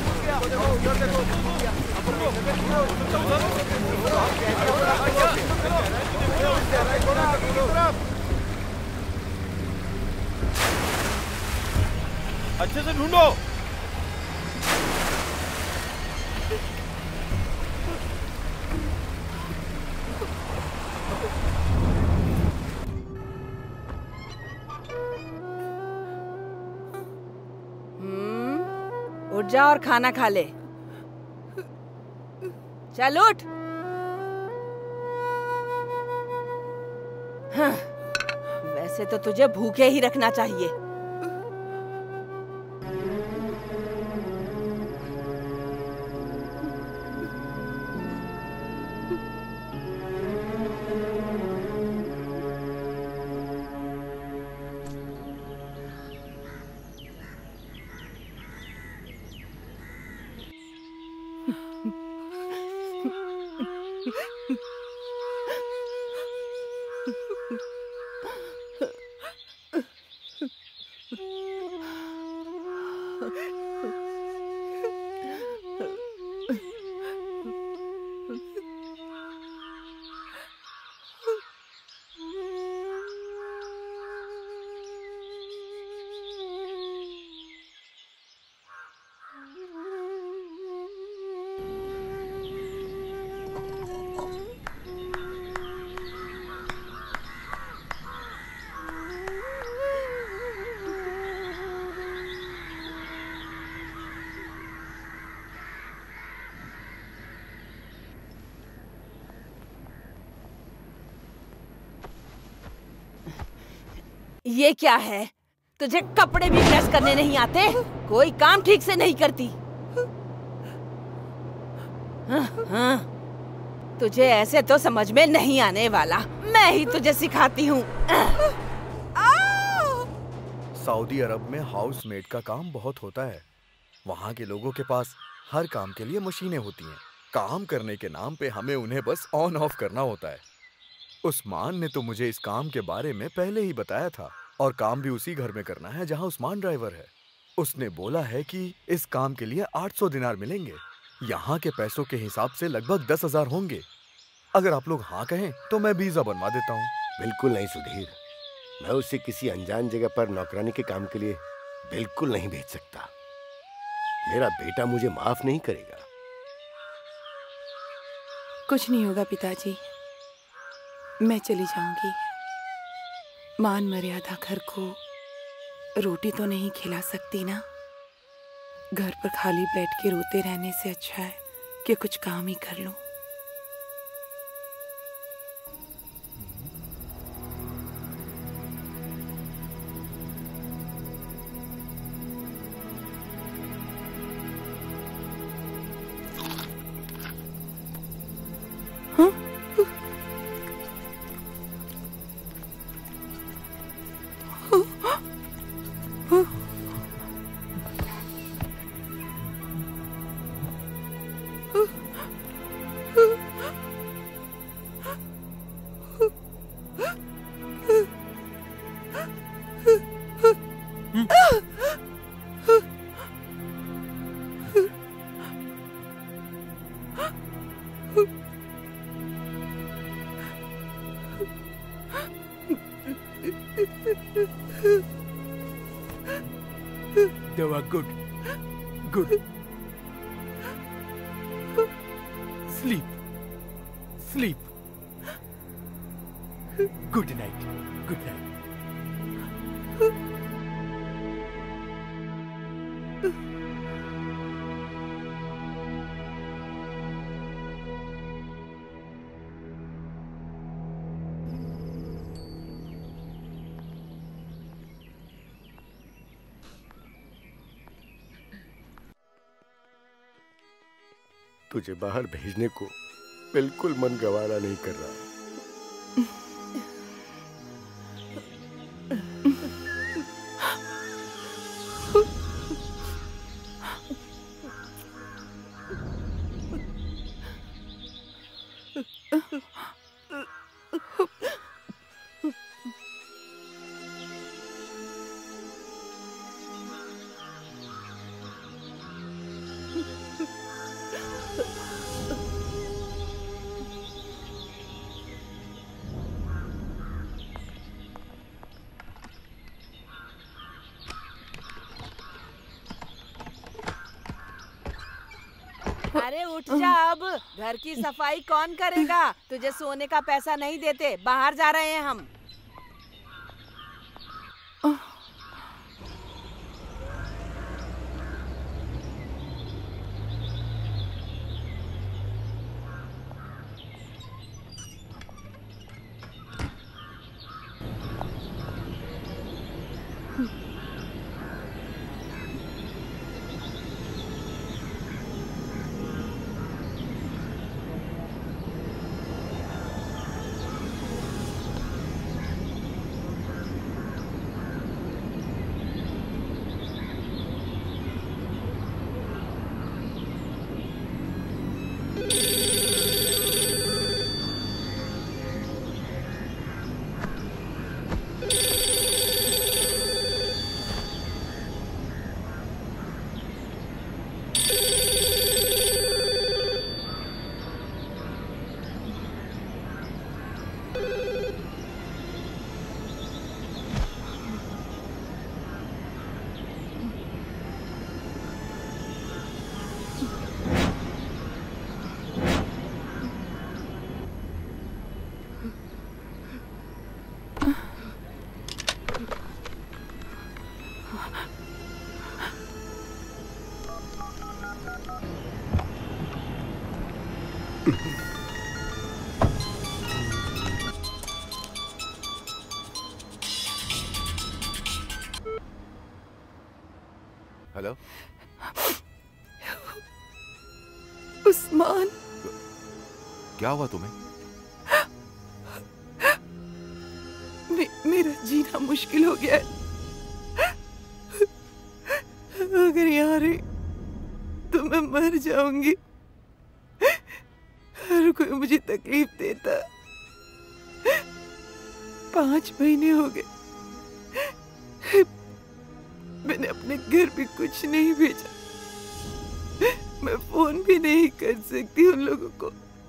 अच्छे से ढूंढो। उठ जा और खाना खा ले। चल उठ। हाँ, वैसे तो तुझे भूखे ही रखना चाहिए। ये क्या है? तुझे कपड़े भी प्रेस करने नहीं आते? कोई काम ठीक से नहीं करती? हाँ, हाँ, तुझे ऐसे तो समझ में नहीं आने वाला। मैं ही तुझे सिखाती हूँ। सऊदी अरब में हाउसमेड का काम बहुत होता है। वहाँ के लोगों के पास हर काम के लिए मशीनें होती हैं। काम करने के नाम पे हमें उन्हें बस ऑन ऑफ करना होता है। उस्मान ने तो मुझे इस काम के बारे में पहले ही बताया था, और काम भी उसी घर में करना है जहाँ उस्मान ड्राइवर है। उसने बोला है कि इस काम के लिए आठ सौ दिनार मिलेंगे। यहाँ के पैसों के हिसाब से लगभग दस हजार होंगे। अगर आप लोग हाँ कहें तो मैं वीजा बनवा देता हूँ। बिल्कुल नहीं सुधीर, मैं उसे किसी अनजान जगह पर नौकरानी के काम के लिए बिल्कुल नहीं भेज सकता। मेरा बेटा मुझे माफ नहीं करेगा। कुछ नहीं होगा पिताजी, मैं चली जाऊंगी। मान मर्यादा घर को रोटी तो नहीं खिला सकती ना। घर पर खाली बैठ के रोते रहने से अच्छा है कि कुछ काम ही कर लूं। हुआ। Good good. Sleep sleep. Good night good night. तुझे बाहर भेजने को बिल्कुल मन गवारा नहीं कर रहा। अरे उठ जा अब, घर की सफाई कौन करेगा? तुझे सोने का पैसा नहीं देते, बाहर जा रहे हैं हम। हेलो उस्मान, क्या हुआ तुम्हें? मे, मेरा जीना मुश्किल हो गया है। अगर यहाँ रही तो मैं मर जाऊंगी। हर कोई मुझे तकलीफ देता। पांच महीने हो गए, मैंने अपने घर भी कुछ नहीं भेजा। मैं फोन भी नहीं कर सकती उन लोगों को।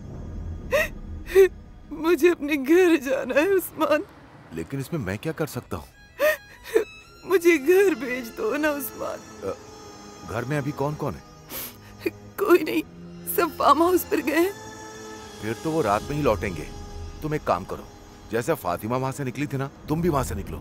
मुझे अपने घर जाना है उस्मान। लेकिन इसमें मैं क्या कर सकता हूँ? मुझे घर भेज दो ना उस्मान। घर में अभी कौन कौन है? कोई नहीं, सब फार्म हाउस पर गए हैं। फिर तो वो रात में ही लौटेंगे। तुम एक काम करो, जैसे फातिमा वहां से निकली थी ना, तुम भी वहां से निकलो।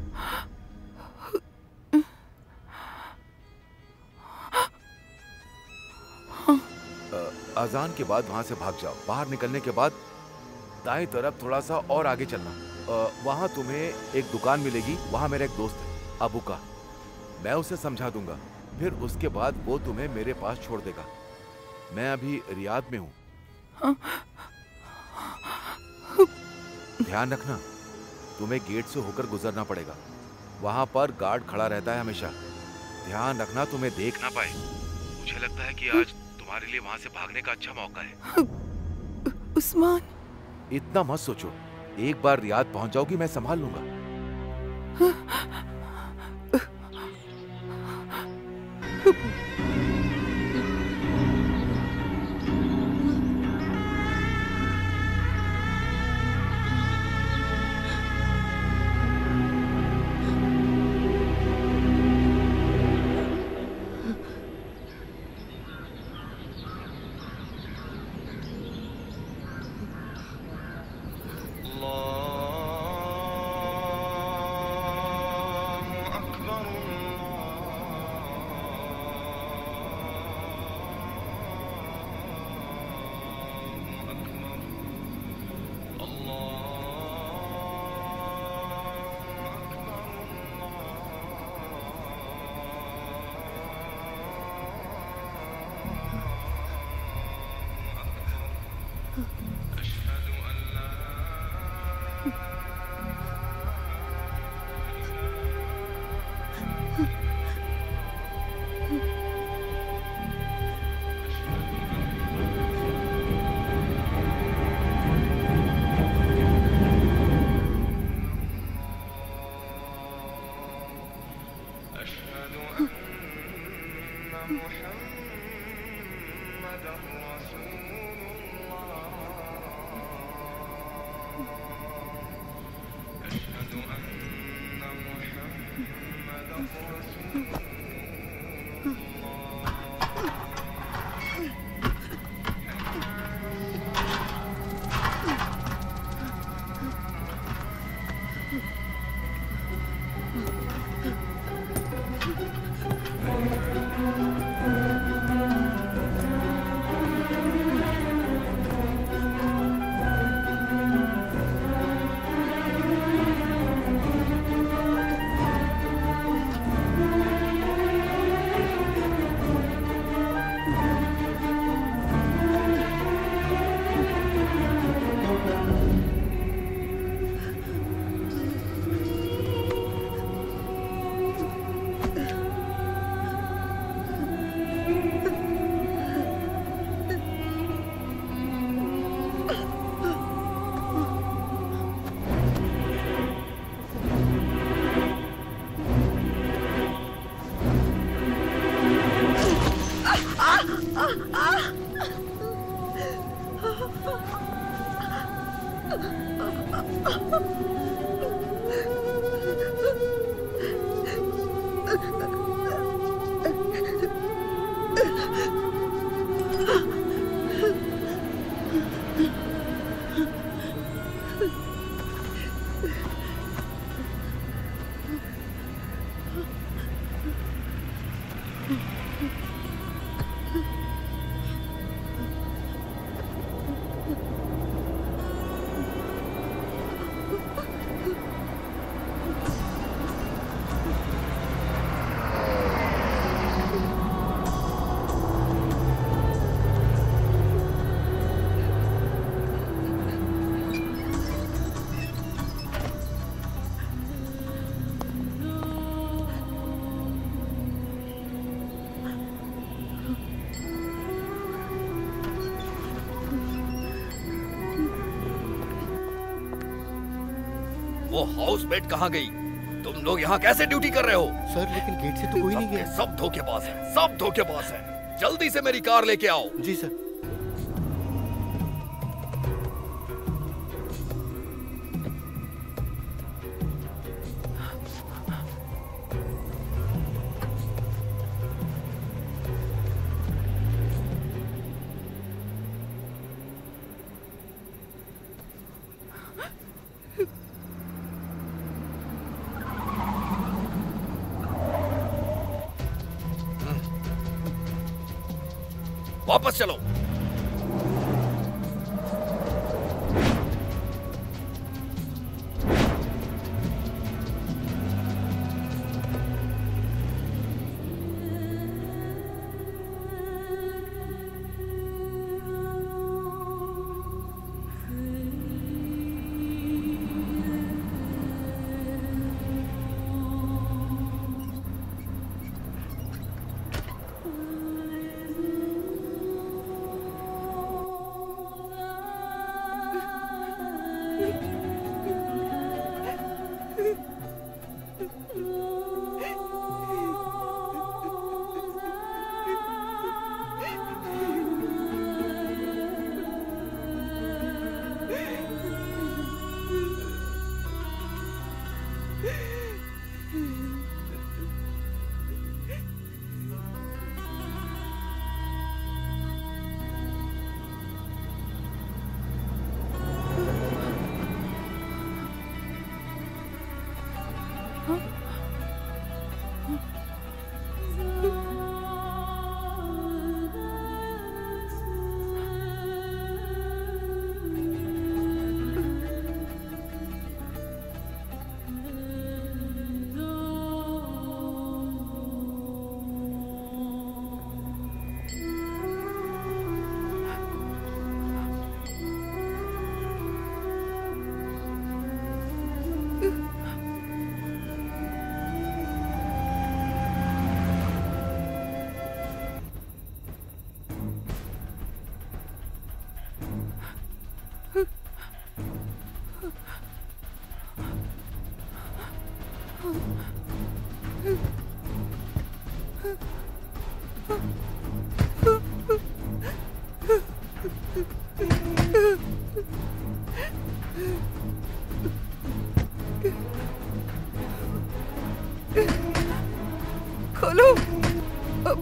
अजान के बाद वहां से भाग जाओ। बाहर निकलने के बाद दाएं तरफ थोड़ा सा और आगे चलना। वहां तुम्हें एक दुकान मिलेगी। वहां मेरा एक दोस्त है अबू का, मैं उसे समझा दूंगा। फिर उसके बाद वो तुम्हें मेरे पास छोड़ देगा। मैं अभी रियाद में हूँ। ध्यान रखना, तुम्हें गेट से होकर गुजरना पड़ेगा। वहां पर गार्ड खड़ा रहता है हमेशा। ध्यान रखना तुम्हें देख ना पाए। मुझे लगता है कि आज तुम्हारे लिए वहां से भागने का अच्छा मौका है। उस्मान, इतना मत सोचो। एक बार रियाद पहुंच जाओगी, मैं संभाल लूंगा। वो हाउसमेट कहाँ गई? तुम लोग यहाँ कैसे ड्यूटी कर रहे हो? सर लेकिन गेट से तो कोई नहीं गया। सब धोखेबाज है, सब धोखेबाज है। जल्दी से मेरी कार लेके आओ। जी सर। वापस चलो।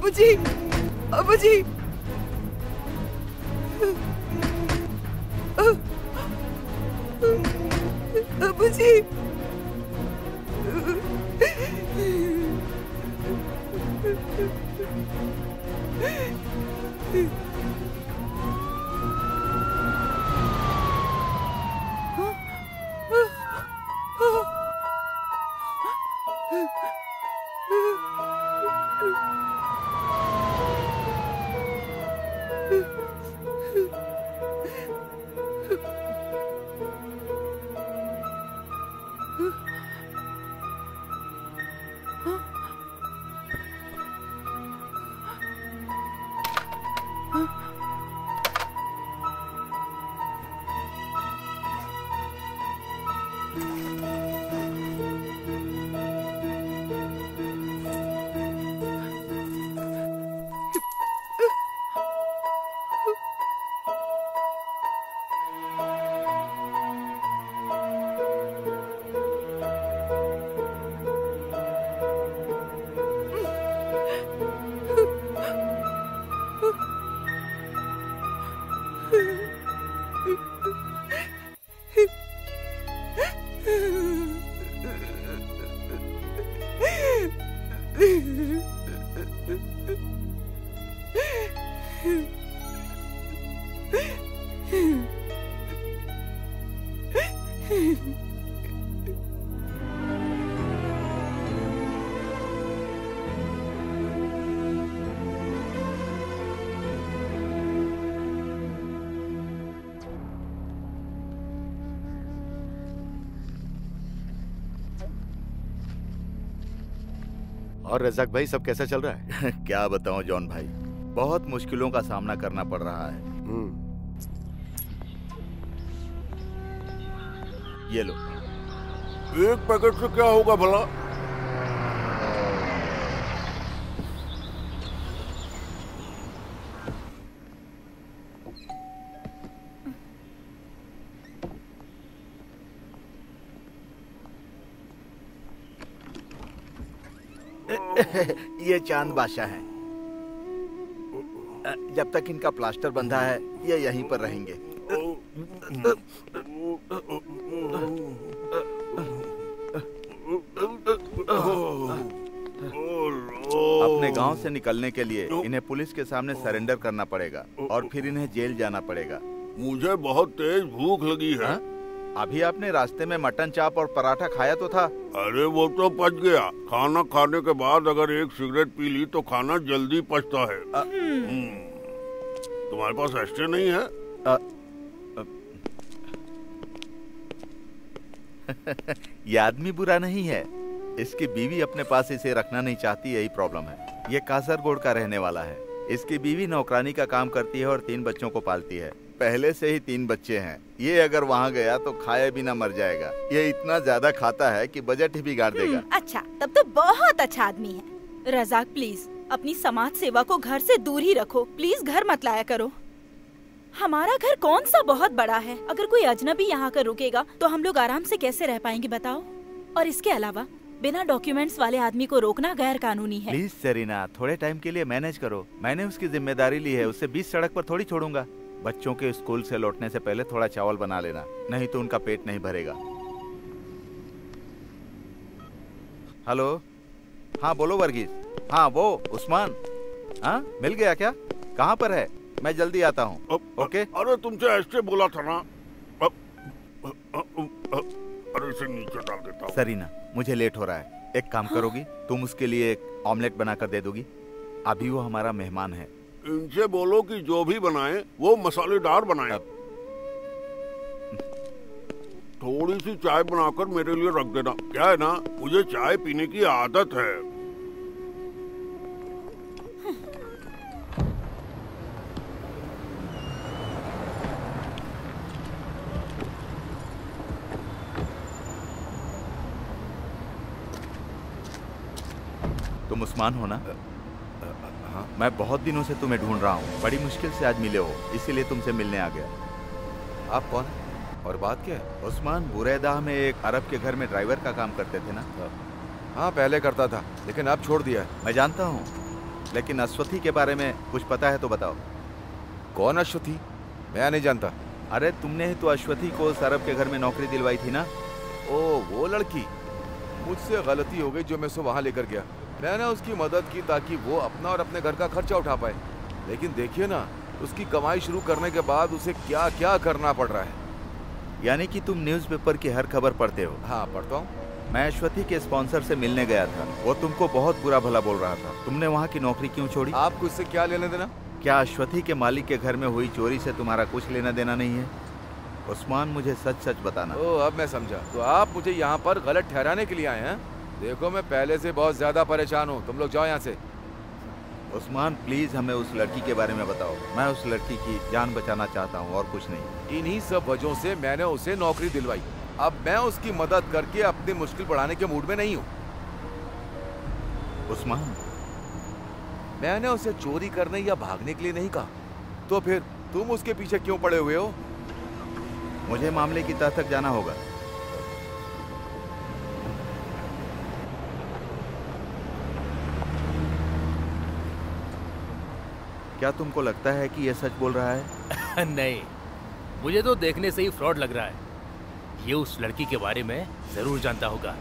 अबू जी, अबू जी, अबू जी, और रजाक भाई सब कैसा चल रहा है? क्या बताऊं जॉन भाई, बहुत मुश्किलों का सामना करना पड़ रहा है। ये लो। एक पैकेट से क्या होगा भला? ये चांद बादशाह हैं। जब तक इनका प्लास्टर बंधा है ये यहीं पर रहेंगे। अपने गांव से निकलने के लिए इन्हें पुलिस के सामने सरेंडर करना पड़ेगा और फिर इन्हें जेल जाना पड़ेगा। मुझे बहुत तेज भूख लगी है। हा? अभी आपने रास्ते में मटन चाप और पराठा खाया तो था। अरे वो तो पच गया। खाना खाने के बाद अगर एक सिगरेट पी ली तो खाना जल्दी पचता है। तुम्हारे पास एस्ट्रे नहीं है? आ, आ, ये आदमी बुरा नहीं है, इसकी बीवी अपने पास इसे रखना नहीं चाहती, यही प्रॉब्लम है। ये कासरगोड का रहने वाला है। इसकी बीवी नौकरानी का काम करती है और तीन बच्चों को पालती है। पहले से ही तीन बच्चे हैं। ये अगर वहाँ गया तो खाए बिना मर जाएगा। ये इतना ज्यादा खाता है कि बजट ही बिगाड़ देगा। अच्छा, तब तो बहुत अच्छा आदमी है। रजाक प्लीज अपनी समाज सेवा को घर से दूर ही रखो। प्लीज घर मत लाया करो। हमारा घर कौन सा बहुत बड़ा है। अगर कोई अजनबी यहाँ कर रुकेगा तो हम लोग आराम से कैसे रह पाएंगे बताओ। और इसके अलावा बिना डॉक्यूमेंट्स वाले आदमी को रोकना गैर कानूनी है। प्लीज सेरीना, थोड़े टाइम के लिए मैनेज करो। मैंने उसकी जिम्मेदारी ली है, उससे बीच सड़क पर थोड़ी छोड़ूंगा। बच्चों के स्कूल से लौटने से पहले थोड़ा चावल बना लेना, नहीं तो उनका पेट नहीं भरेगा। हेलो, हाँ बोलो वर्गीस। हाँ वो उस्मान, हाँ मिल गया क्या? कहाँ पर है? मैं जल्दी आता हूँ। ओके। अरे तुमसे ऐसे बोला था ना। अरे इसे नीचे डाल देता हूँ। सरीना, मुझे लेट हो रहा है। एक काम हाँ? करोगी? तुम उसके लिए एक ऑमलेट बनाकर दे दोगी? अभी वो हमारा मेहमान है। इनसे बोलो कि जो भी बनाए वो मसालेदार बनाए। थोड़ी सी चाय बनाकर मेरे लिए रख देना। क्या है ना, मुझे चाय पीने की आदत है। तुम उस्मान हो ना? हाँ, मैं बहुत दिनों से तुम्हें ढूंढ रहा हूँ। बड़ी मुश्किल से आज मिले हो, इसीलिए तुमसे मिलने आ गया। आप कौन है और बात क्या है? उस्मान, बुरैदा में एक अरब के घर में ड्राइवर का काम करते थे ना? हाँ पहले करता था, लेकिन अब छोड़ दिया है। मैं जानता हूँ, लेकिन अश्वथी के बारे में कुछ पता है तो बताओ। कौन अश्वथी? मैं नहीं जानता। अरे तुमने ही तो अश्वथी को सौरभ के घर में नौकरी दिलवाई थी ना। ओ वो लड़की, मुझसे गलती हो गई जो मैं उसे वहाँ लेकर गया। मैंने उसकी मदद की ताकि वो अपना और अपने घर का खर्चा उठा पाए, लेकिन देखिए ना, उसकी कमाई शुरू करने के बाद उसे क्या क्या करना पड़ रहा है। यानी कि तुम न्यूज़पेपर की हर खबर पढ़ते हो? हाँ पढ़ता हूँ। मैं अश्वथी के स्पॉन्सर से मिलने गया था, वो तुमको बहुत बुरा भला बोल रहा था। तुमने वहाँ की नौकरी क्यों छोड़ी? आपको इससे क्या लेना देना? क्या अश्वथी के मालिक के घर में हुई चोरी से तुम्हारा कुछ लेना देना नहीं है? उस्मान, मुझे सच सच बताना। ओ अब मैं समझा, तो आप मुझे यहाँ पर गलत ठहराने के लिए आए हैं। देखो मैं पहले से बहुत ज्यादा परेशान हूँ, तुम लोग जाओ यहाँ से। उस्मान प्लीज हमें उस लड़की के बारे में बताओ। मैं उस लड़की की जान बचाना चाहता हूँ और कुछ नहीं। इन्हीं सब वजहों से मैंने उसे नौकरी दिलवाई। अब मैं उसकी मदद करके अपनी मुश्किल बढ़ाने के मूड में नहीं हूँ। उस्मान, मैंने उसे चोरी करने या भागने के लिए नहीं कहा, तो फिर तुम उसके पीछे क्यों पड़े हुए हो? मुझे मामले की तह तक जाना होगा। क्या तुमको लगता है कि यह सच बोल रहा है? नहीं, मुझे तो देखने से ही फ्रॉड लग रहा है। ये उस लड़की के बारे में जरूर जानता होगा।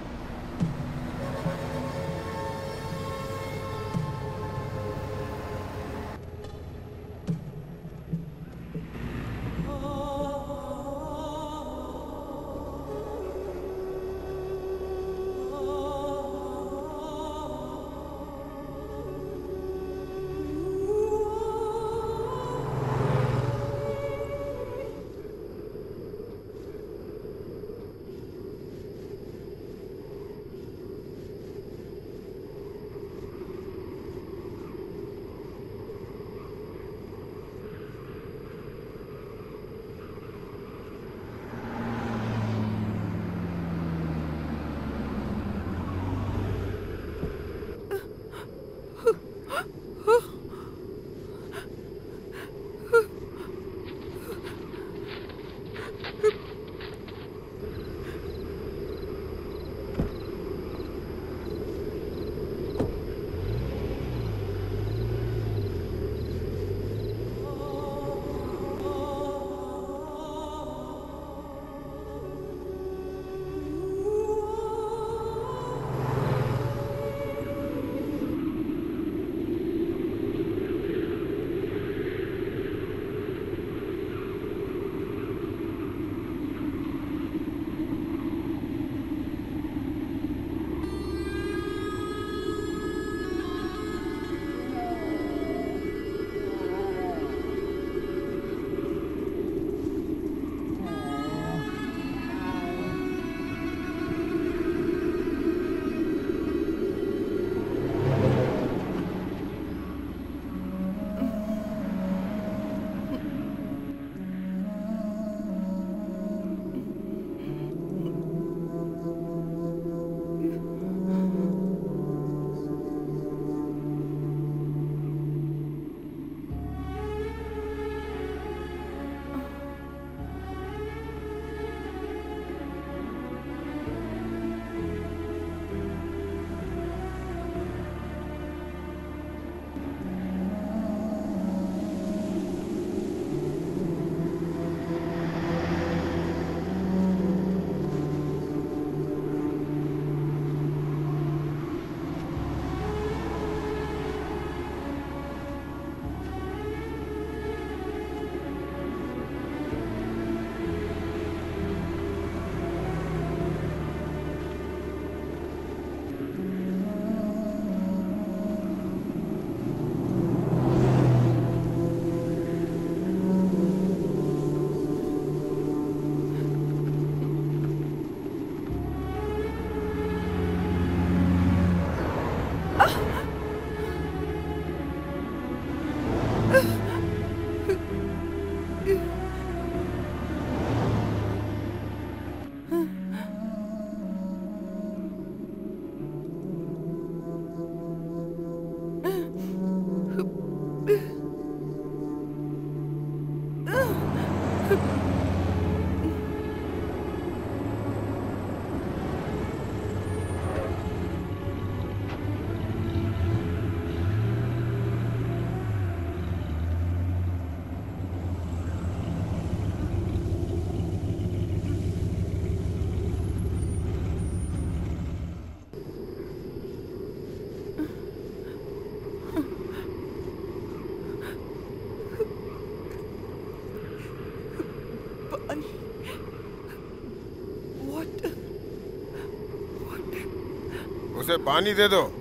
उसे पानी दे दो।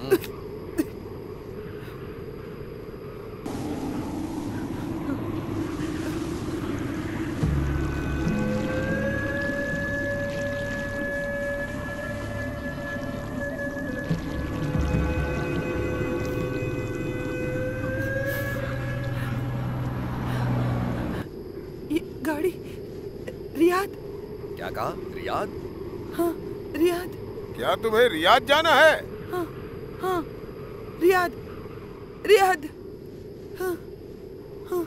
गाड़ी। रियाद। क्या कहा? रियाद? हाँ, रियाद। क्या तुम्हें रियाद जाना है? हाँ, हाँ, रियाद, रियाद। हाँ, हाँ।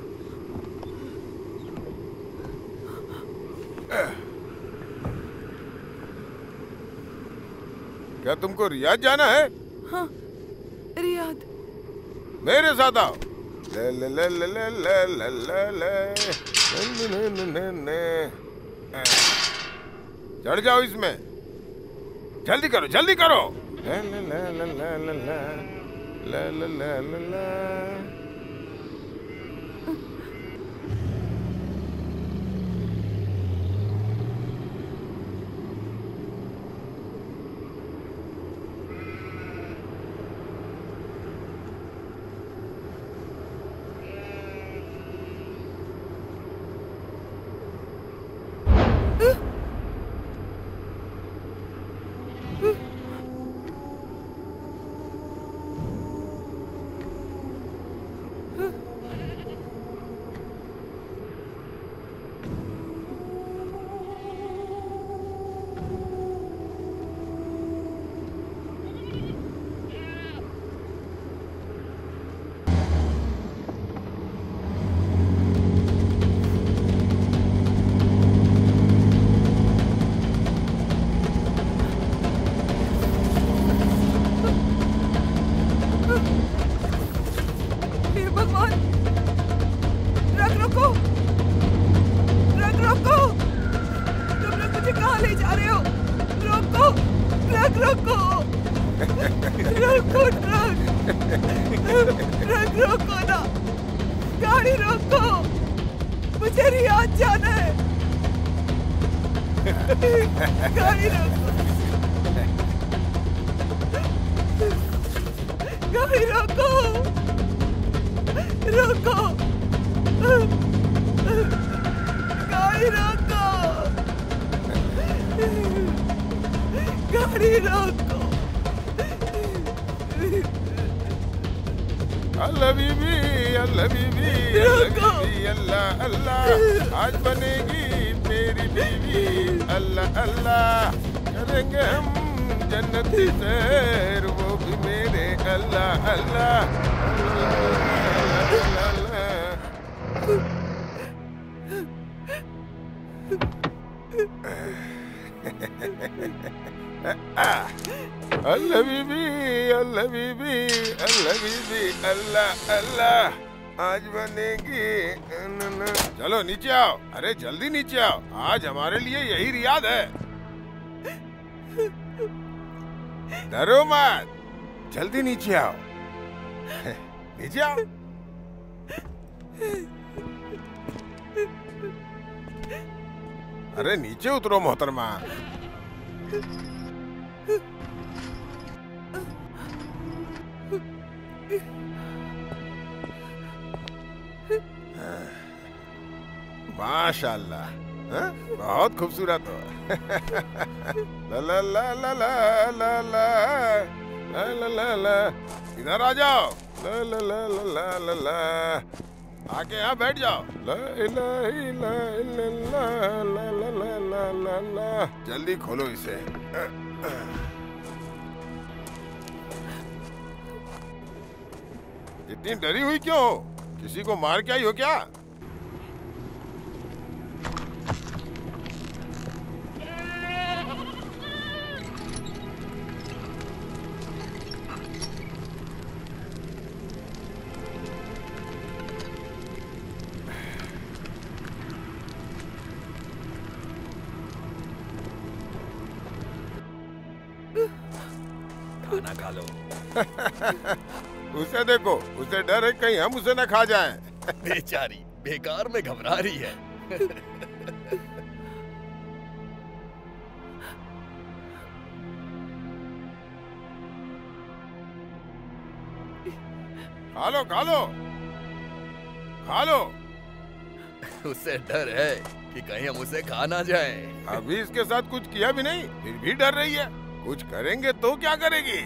क्या तुमको रियाद जाना है? हाँ, रियाद। मेरे साथ आओ। ले ले ले ले ले ले ले ले ले ने ने ने ने चढ़ जाओ इसमें। जल्दी करो, जल्दी करो। ले ले ले ले ले ले ले ले ले ले ले। अल्लाह बीबी, अल्लाह बीबी, अल्लाह बीबी, अल्लाह अल्लाह आज बनेगी। चलो नीचे आओ। अरे जल्दी नीचे आओ, आज हमारे लिए यही रियाद है। डरो मत, जल्दी नीचे आओ। नीचे आओ। अरे नीचे उतरो मोहतरमा। माशाल्लाह, बहुत खूबसूरत हो। ला ला ला ला ला ला ला ला ला ला इधर आ जाओ। ला ला ला ला ला ला आके यहाँ बैठ जाओ। ला ला ला ला ला ला ला ला ला जल्दी खोलो इसे। इतनी डरी हुई क्यों हो? किसी को मार के आई हो क्या? खाना खा लो। उसे देखो, उसे डर है कहीं हम उसे न खा जाएं। बेचारी बेकार में घबरा रही है। खा लो खा लो खा लो। उसे डर है कि कहीं हम उसे खा ना जाए। अभी इसके साथ कुछ किया भी नहीं, फिर भी डर रही है। कुछ करेंगे तो क्या करेगी?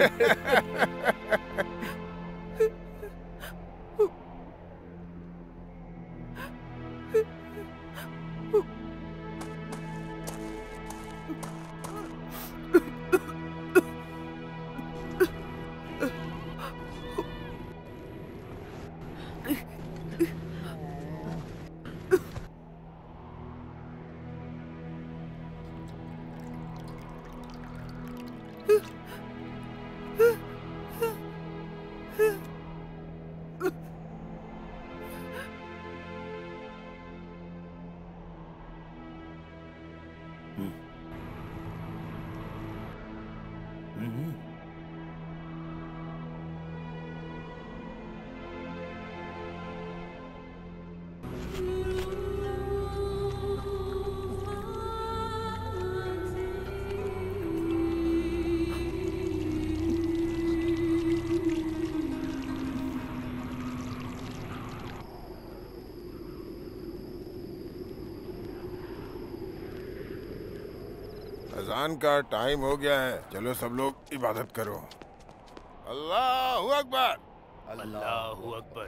अजान का टाइम हो गया है, चलो सब लोग इबादत करो। अल्लाहू अकबर। अल्लाहू अकबर।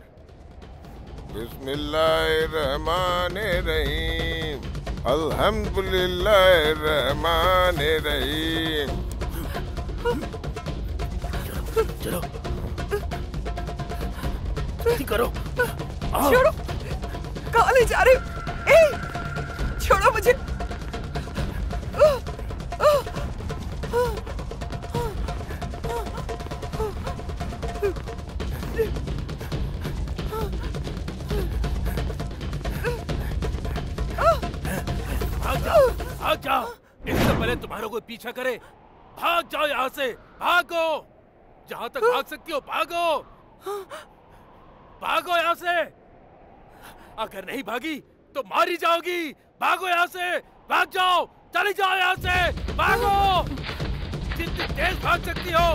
बिस्मिल्लाहिर्रहमानिर्रहीम। अल्हम्दुलिल्लाहिर्रहमानिर्रहीम। चलो जल्दी करो। छोड़ो, कहाँ ले जा रहे हो? ए, छोड़ो मुझे। भाग जाओ, भाग जाओ। इससे पहले तुम्हारा कोई पीछा करे। भाग जाओ यहाँ से, भागो। जहाँ तक भाग सकती हो भागो, भागो यहाँ से। अगर नहीं भागी तो मारी जाओगी। भागो यहाँ से, भाग जाओ, चली जाओ यहाँ से, भागो। जितनी तेज भाग सकती हो।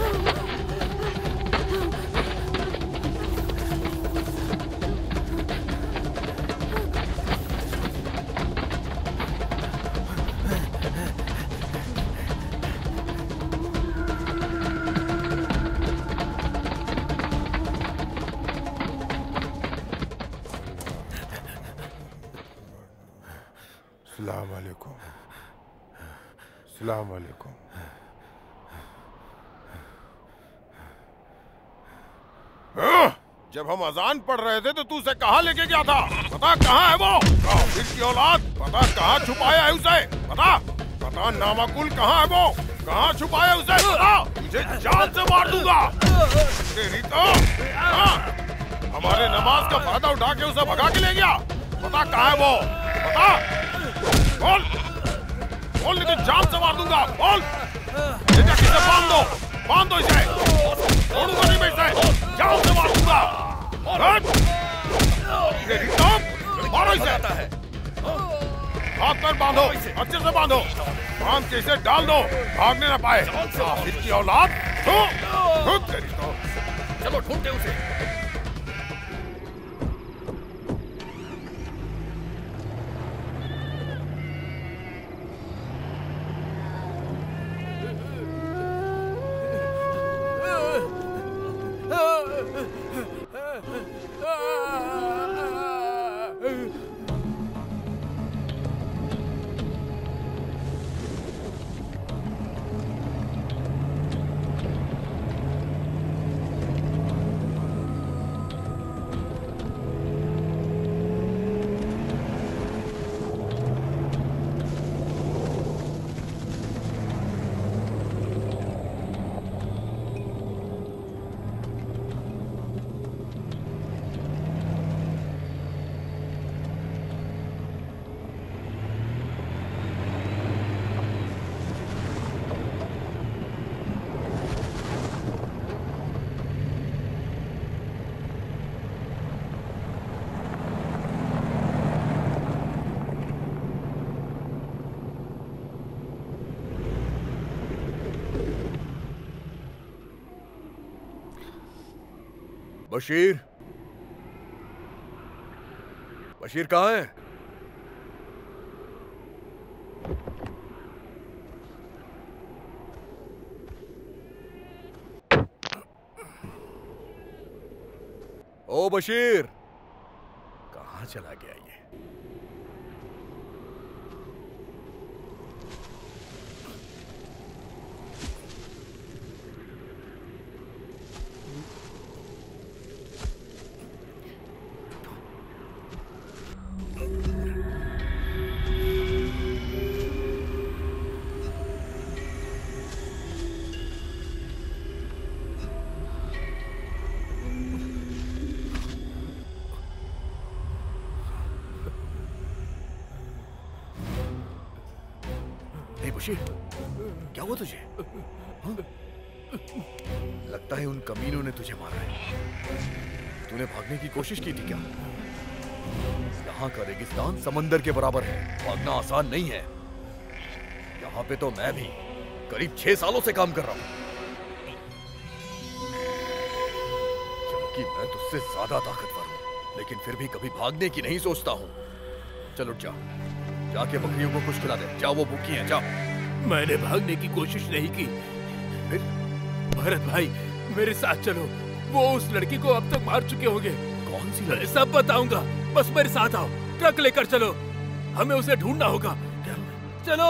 अस्सलाम वालेकुम। अस्सलाम वालेकुम। जब हम अजान पढ़ रहे थे तो तू उसे कहाँ लेके गया था? पता कहाँ है वो? काफिर की औलाद, पता कहाँ छुपाया है उसे? पता पता नामाकुल कहाँ है वो? कहाँ छुपाया है उसे? पता तुझे जान से मार दूंगा। तेरी तो हाँ, हमारे नमाज का फायदा उठा के उसे भगा के ले गया। पता कहाँ है वो? पता बोल बोल, नहीं तो जान से मार दूंगा। बोल, ये जाके इसे बांध दो, बांध दो इसे। छोड़ूंगा नहीं मैं इसे, जान से मार दूंगा। तेरी तो मारो इसे। हाथ पैर बांधो, अच्छे से बांधो, बांध के इसे डाल दो, भागने ना पाए। काफिर की औलाद, तो तेरी तो। चलो ढूंढते उसे। बशीर, बशीर कहाँ है? ओ बशीर, कहाँ चला गया ये? बशीर, क्या हुआ तुझे? हाँ? लगता है उन कमीनों ने तुझे मारा है। तूने भागने की कोशिश की थी क्या? यहाँ का रेगिस्तान समंदर के बराबर है, भागना आसान नहीं है। यहाँ पे तो मैं भी करीब छह सालों से काम कर रहा हूँ, जबकि मैं तुझसे ज्यादा ताकतवर हूँ, लेकिन फिर भी कभी भागने की नहीं सोचता हूँ। चल उठ जा, जाके बकरियों को कुछ खिला दे। जाओ, वो भूखी हैं, जाओ। मैंने भागने की कोशिश नहीं की। फिर? भरत भाई, मेरे साथ चलो। वो उस लड़की को अब तक मार चुके होंगे। कौन सी लड़की? सब बताऊंगा, बस मेरे साथ आओ। ट्रक लेकर चलो, हमें उसे ढूंढना होगा। चलो।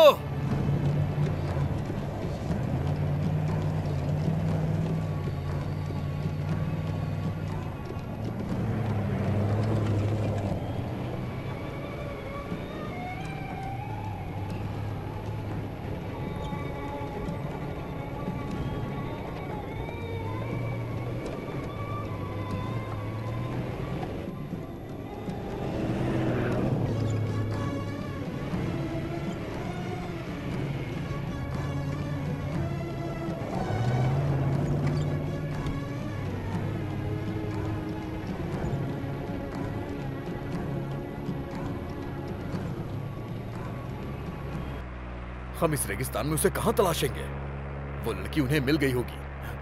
हम इस रेगिस्तान में उसे कहां तलाशेंगे? वो लड़की उन्हें मिल गई होगी।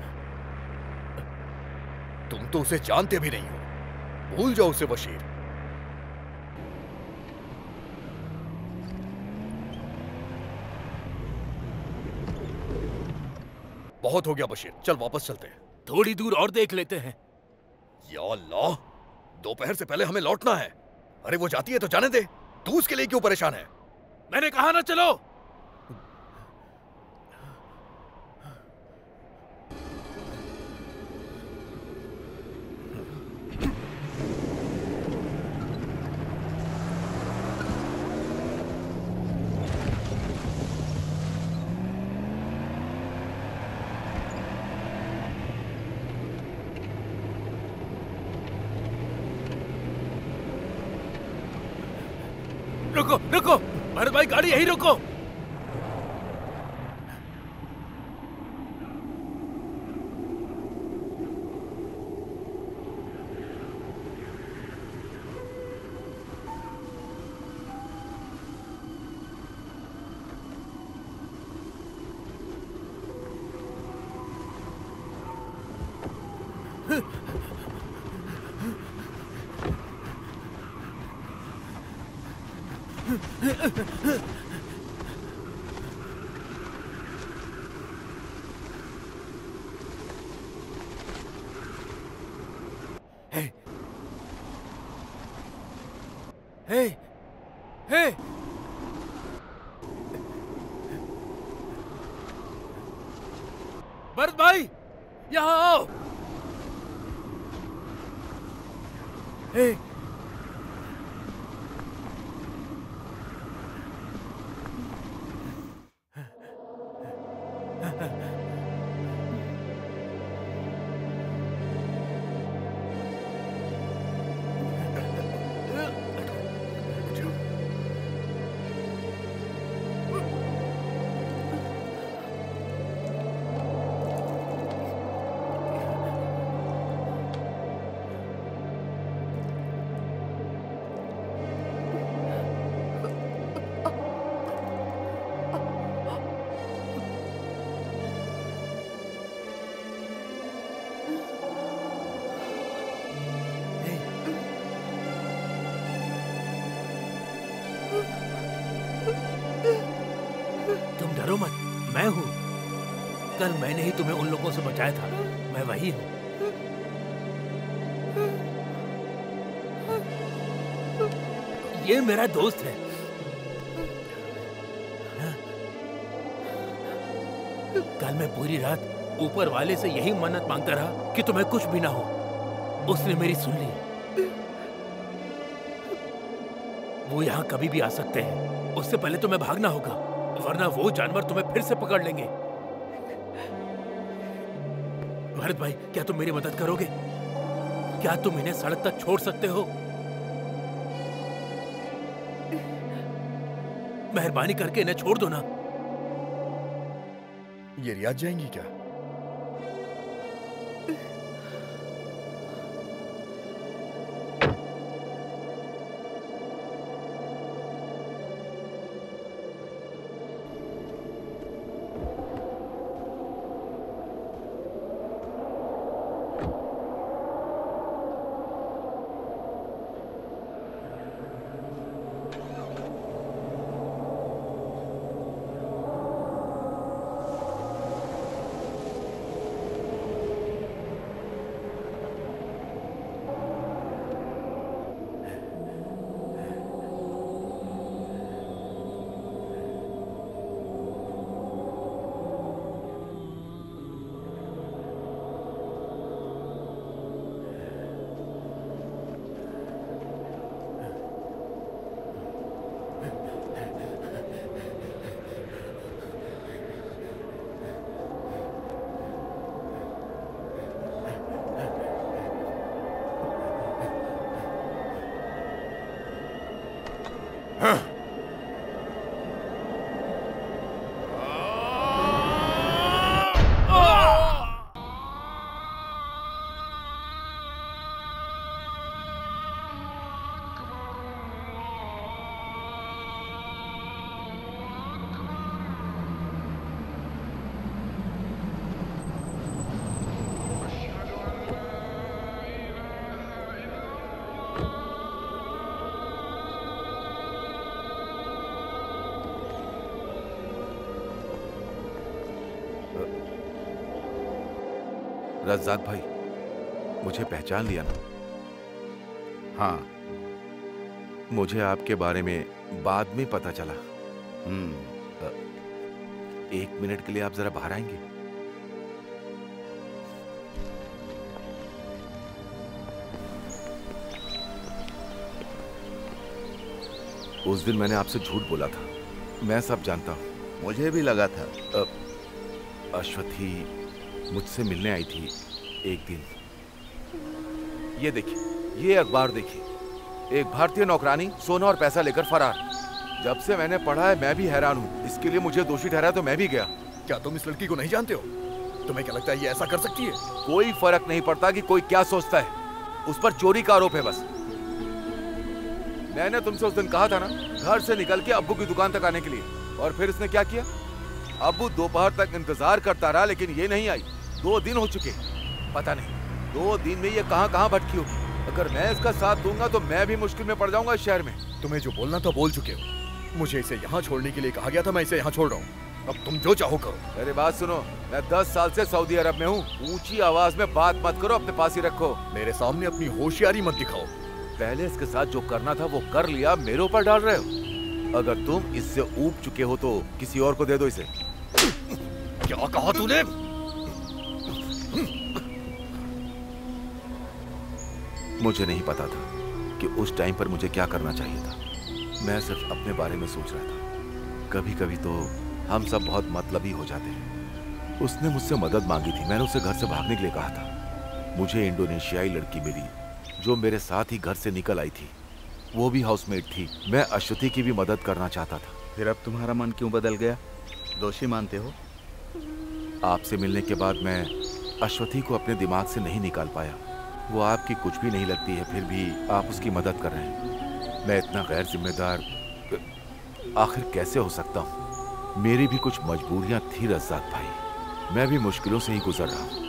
तुम तो उसे जानते भी नहीं हो, भूल जाओ उसे बशीर। बहुत हो गया बशीर, चल वापस चलते हैं। थोड़ी दूर और देख लेते हैं। या अल्लाह, दोपहर से पहले हमें लौटना है। अरे वो जाती है तो जाने दे, तू उसके लिए क्यों परेशान है? मैंने कहा ना चलो। रुको रुको, भरत भाई गाड़ी यहीं रोको। Hey. Hey. Hey. भरत भाई, यहाँ आओ। Hey. डरो मत, मैं हूँ। कल मैंने ही तुम्हें उन लोगों से बचाया था, मैं वही हूँ। ये मेरा दोस्त है। कल मैं पूरी रात ऊपर वाले से यही मन्नत मांगता रहा कि तुम्हें कुछ भी ना हो। उसने मेरी सुन ली। वो यहाँ कभी भी आ सकते हैं, उससे पहले तुम्हें भागना होगा, वरना वो जानवर तुम्हें फिर से पकड़ लेंगे। भरत भाई, क्या तुम मेरी मदद करोगे? क्या तुम इन्हें सड़क तक छोड़ सकते हो? मेहरबानी करके इन्हें छोड़ दो ना। ये रियाद जाएंगी क्या? रज़ाक भाई, मुझे पहचान लिया ना? हाँ, मुझे आपके बारे में बाद में पता चला। हम्म, एक मिनट के लिए आप जरा बाहर आएंगे? उस दिन मैंने आपसे झूठ बोला था, मैं सब जानता हूं। मुझे भी लगा था। अश्वथी मुझसे मिलने आई थी एक दिन। ये देखिए, ये अखबार देखिए, एक भारतीय नौकरानी सोना और पैसा लेकर फरार। जब से मैंने पढ़ा है मैं भी हैरान हूँ। इसके लिए मुझे दोषी ठहराया तो मैं भी गया। क्या तुम इस लड़की को नहीं जानते हो? तुम्हें क्या लगता है ये ऐसा कर सकती है? कोई फर्क नहीं पड़ता कि कोई क्या सोचता है, उस पर चोरी का आरोप है बस। मैंने तुमसे उस दिन कहा था ना, घर से निकल के अब्बू की दुकान तक आने के लिए, और फिर इसने क्या किया? अब्बू दोपहर तक इंतजार करता रहा लेकिन ये नहीं आई। दो दिन हो चुके, पता नहीं दो दिन में ये कहां कहां भटकी होगी। अगर मैं इसका साथ दूंगा तो मैं भी मुश्किल में पड़ जाऊंगा इस शहर में। तुम्हें जो बोलना था बोल चुके हो। मुझे इसे यहाँ छोड़ने के लिए कहा गया था, मैं इसे यहाँ छोड़ रहा हूँ। अब तुम जो चाहो करो। मेरी बात सुनो, मैं दस साल से सऊदी अरब में हूँ। ऊंची आवाज में बात मत करो, अपने पास ही रखो। मेरे सामने अपनी होशियारी मत दिखाओ। पहले इसके साथ जो करना था वो कर लिया, मेरे ऊपर डाल रहे हो। अगर तुम इससे ऊब चुके हो तो किसी और को दे दो इसे। क्या कहा तूने? मुझे नहीं पता था कि उस टाइम पर मुझे क्या करना चाहिए था। मैं सिर्फ अपने बारे में सोच रहा था। कभी कभी तो हम सब बहुत मतलबी हो जाते हैं। उसने मुझसे मदद मांगी थी, मैंने उसे घर से भागने के लिए कहा था। मुझे इंडोनेशियाई लड़की मिली जो मेरे साथ ही घर से निकल आई थी। वो भी हाउसमेट थी। मैं अश्वथी की भी मदद करना चाहता था। फिर अब तुम्हारा मन क्यों बदल गया? दोषी मानते हो? आपसे मिलने के बाद मैं अश्वथी को अपने दिमाग से नहीं निकाल पाया। वो आपकी कुछ भी नहीं लगती है, फिर भी आप उसकी मदद कर रहे हैं। मैं इतना गैर जिम्मेदार आखिर कैसे हो सकता हूँ? मेरी भी कुछ मजबूरियां थी रज़ाक भाई, मैं भी मुश्किलों से ही गुजर रहा हूँ।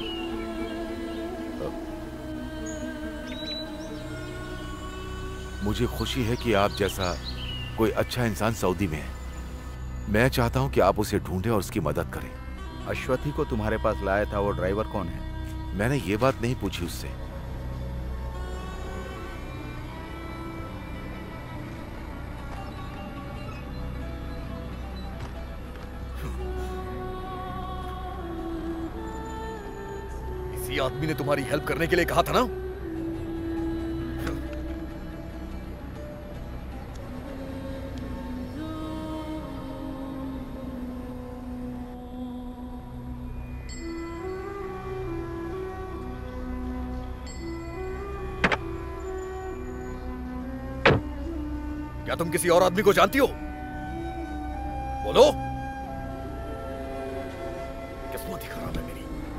मुझे खुशी है कि आप जैसा कोई अच्छा इंसान सऊदी में है। मैं चाहता हूँ कि आप उसे ढूंढें और उसकी मदद करें। अश्वथी को तुम्हारे पास लाया था वो ड्राइवर कौन है? मैंने ये बात नहीं पूछी उससे। इसी आदमी ने तुम्हारी हेल्प करने के लिए कहा था ना? क्या तुम किसी और आदमी को जानती हो? बोलो। किस्मत ही खराब है मेरी।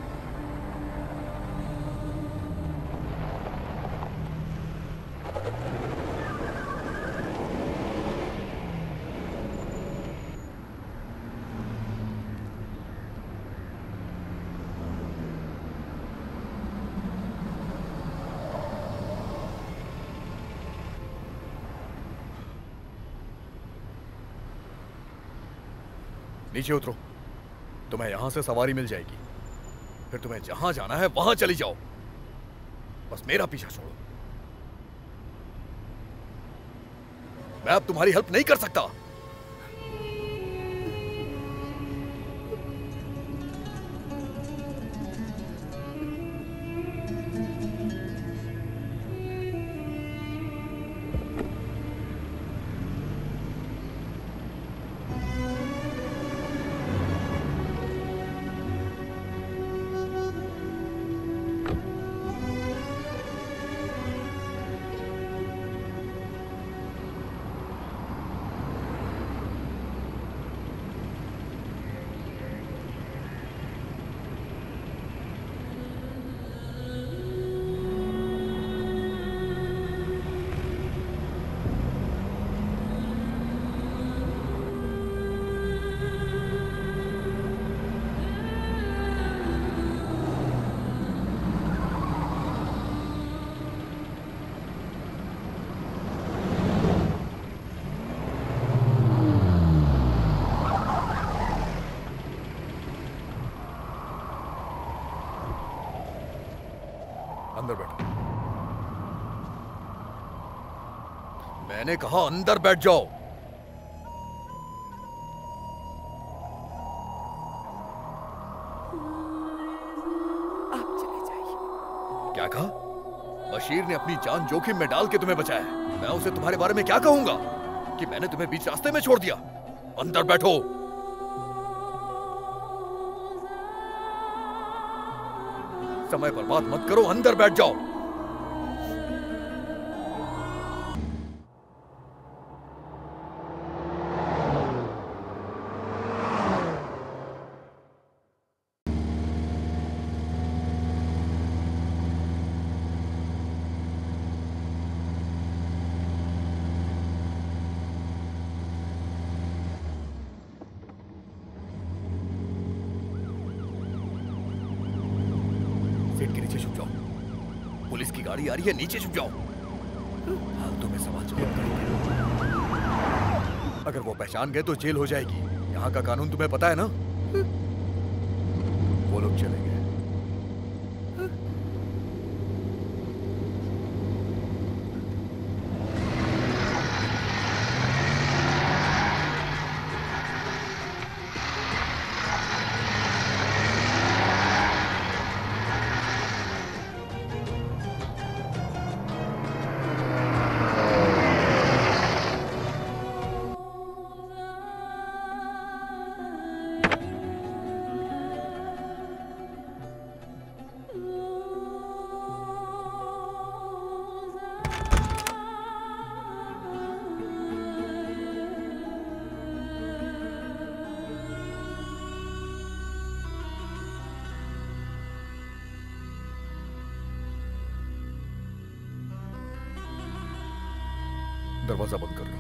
नीचे उतरो, तुम्हें यहां से सवारी मिल जाएगी। फिर तुम्हें जहां जाना है वहां चली जाओ। बस मेरा पीछा छोड़ो। मैं अब तुम्हारी हेल्प नहीं कर सकता। अंदर बैठो। मैंने कहा अंदर बैठ जाओ। आप चले जाइए। क्या कहा? बशीर ने अपनी जान जोखिम में डाल के तुम्हें बचाया। मैं उसे तुम्हारे बारे में क्या कहूंगा कि मैंने तुम्हें बीच रास्ते में छोड़ दिया? अंदर बैठो। समय पर बात मत करो, अंदर बैठ जाओ। सीट के नीचे छुप जाओ। पुलिस की गाड़ी आ रही है, नीचे छुप जाओ। हाल तुम्हें समाज करेंगे। अगर वो पहचान गए तो जेल हो जाएगी। यहाँ का कानून तुम्हें पता है ना? वो लोग चले गए। दरवाजा बंद कर लो।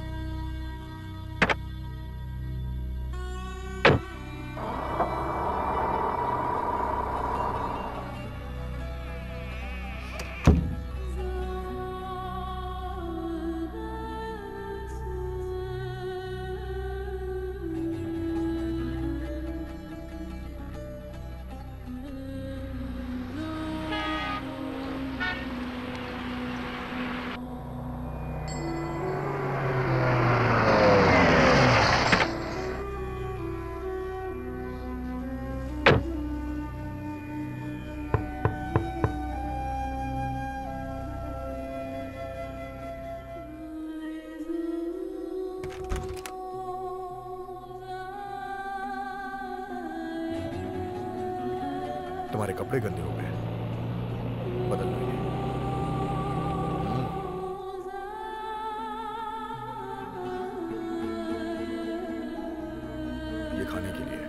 तुम्हारे कपड़े गंदे हो गए, बदल लेंगे। ये खाने के लिए।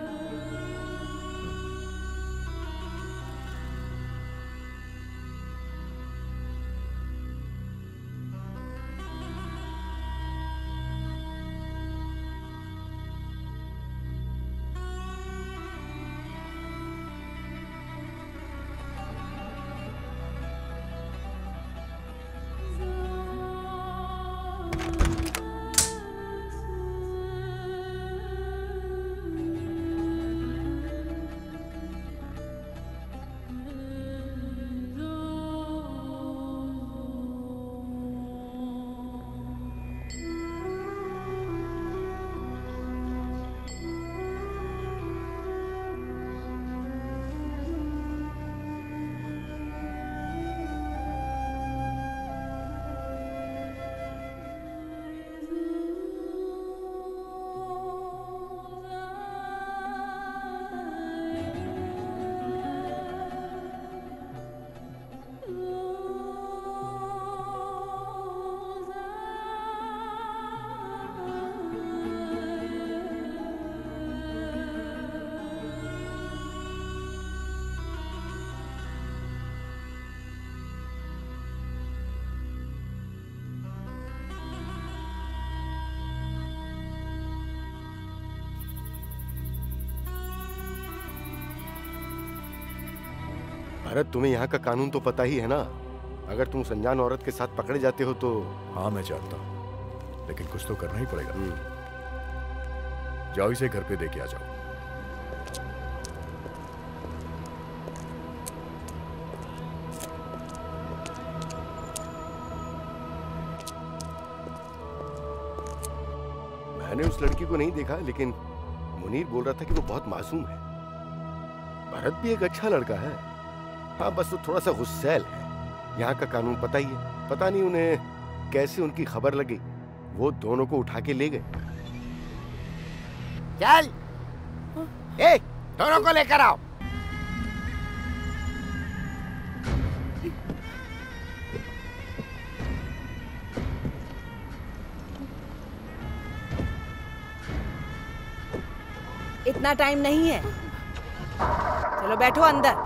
भरत, तुम्हें यहाँ का कानून तो पता ही है ना। अगर तुम अनजान औरत के साथ पकड़े जाते हो तो। हाँ मैं जानता हूँ, लेकिन कुछ तो करना ही पड़ेगा। जाओ इसे घर पे देके आ जाओ। मैंने उस लड़की को नहीं देखा, लेकिन मुनीर बोल रहा था कि वो बहुत मासूम है। भरत भी एक अच्छा लड़का है। हाँ, बस वो थोड़ा सा गुस्सैल है। यहाँ का कानून पता ही है। पता नहीं उन्हें कैसे उनकी खबर लगी, वो दोनों को उठा के ले गए। चल, ए, दोनों को लेकर आओ। इतना टाइम नहीं है, चलो बैठो अंदर।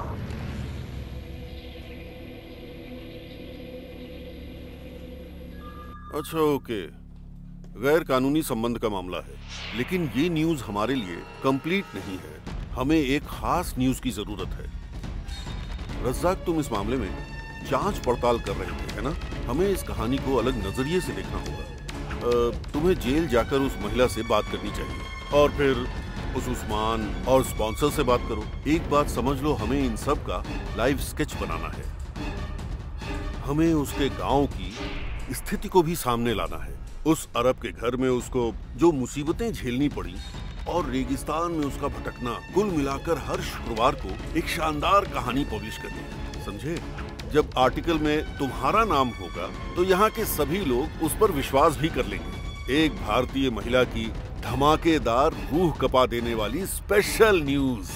अच्छा, ओके, गैर कानूनी संबंध का मामला है, लेकिन ये न्यूज हमारे लिए कंप्लीट नहीं है। हमें एक खास न्यूज की जरूरत है। रज्जाक, तुम इस मामले में जांच पड़ताल कर रहे थे, है ना? हमें इस कहानी को अलग नजरिए से देखना होगा। तुम्हें जेल जाकर उस महिला से बात करनी चाहिए और फिर उस उस्मान और स्पॉन्सर से बात करो। एक बात समझ लो, हमें इन सब का लाइव स्केच बनाना है। हमें उसके गांव की स्थिति को भी सामने लाना है। उस अरब के घर में उसको जो मुसीबतें झेलनी पड़ी और रेगिस्तान में उसका भटकना, कुल मिलाकर हर शुक्रवार को एक शानदार कहानी पब्लिश करनी है, समझे? जब आर्टिकल में तुम्हारा नाम होगा तो यहाँ के सभी लोग उस पर विश्वास भी कर लेंगे। एक भारतीय महिला की धमाकेदार, रूह कपा देने वाली स्पेशल न्यूज।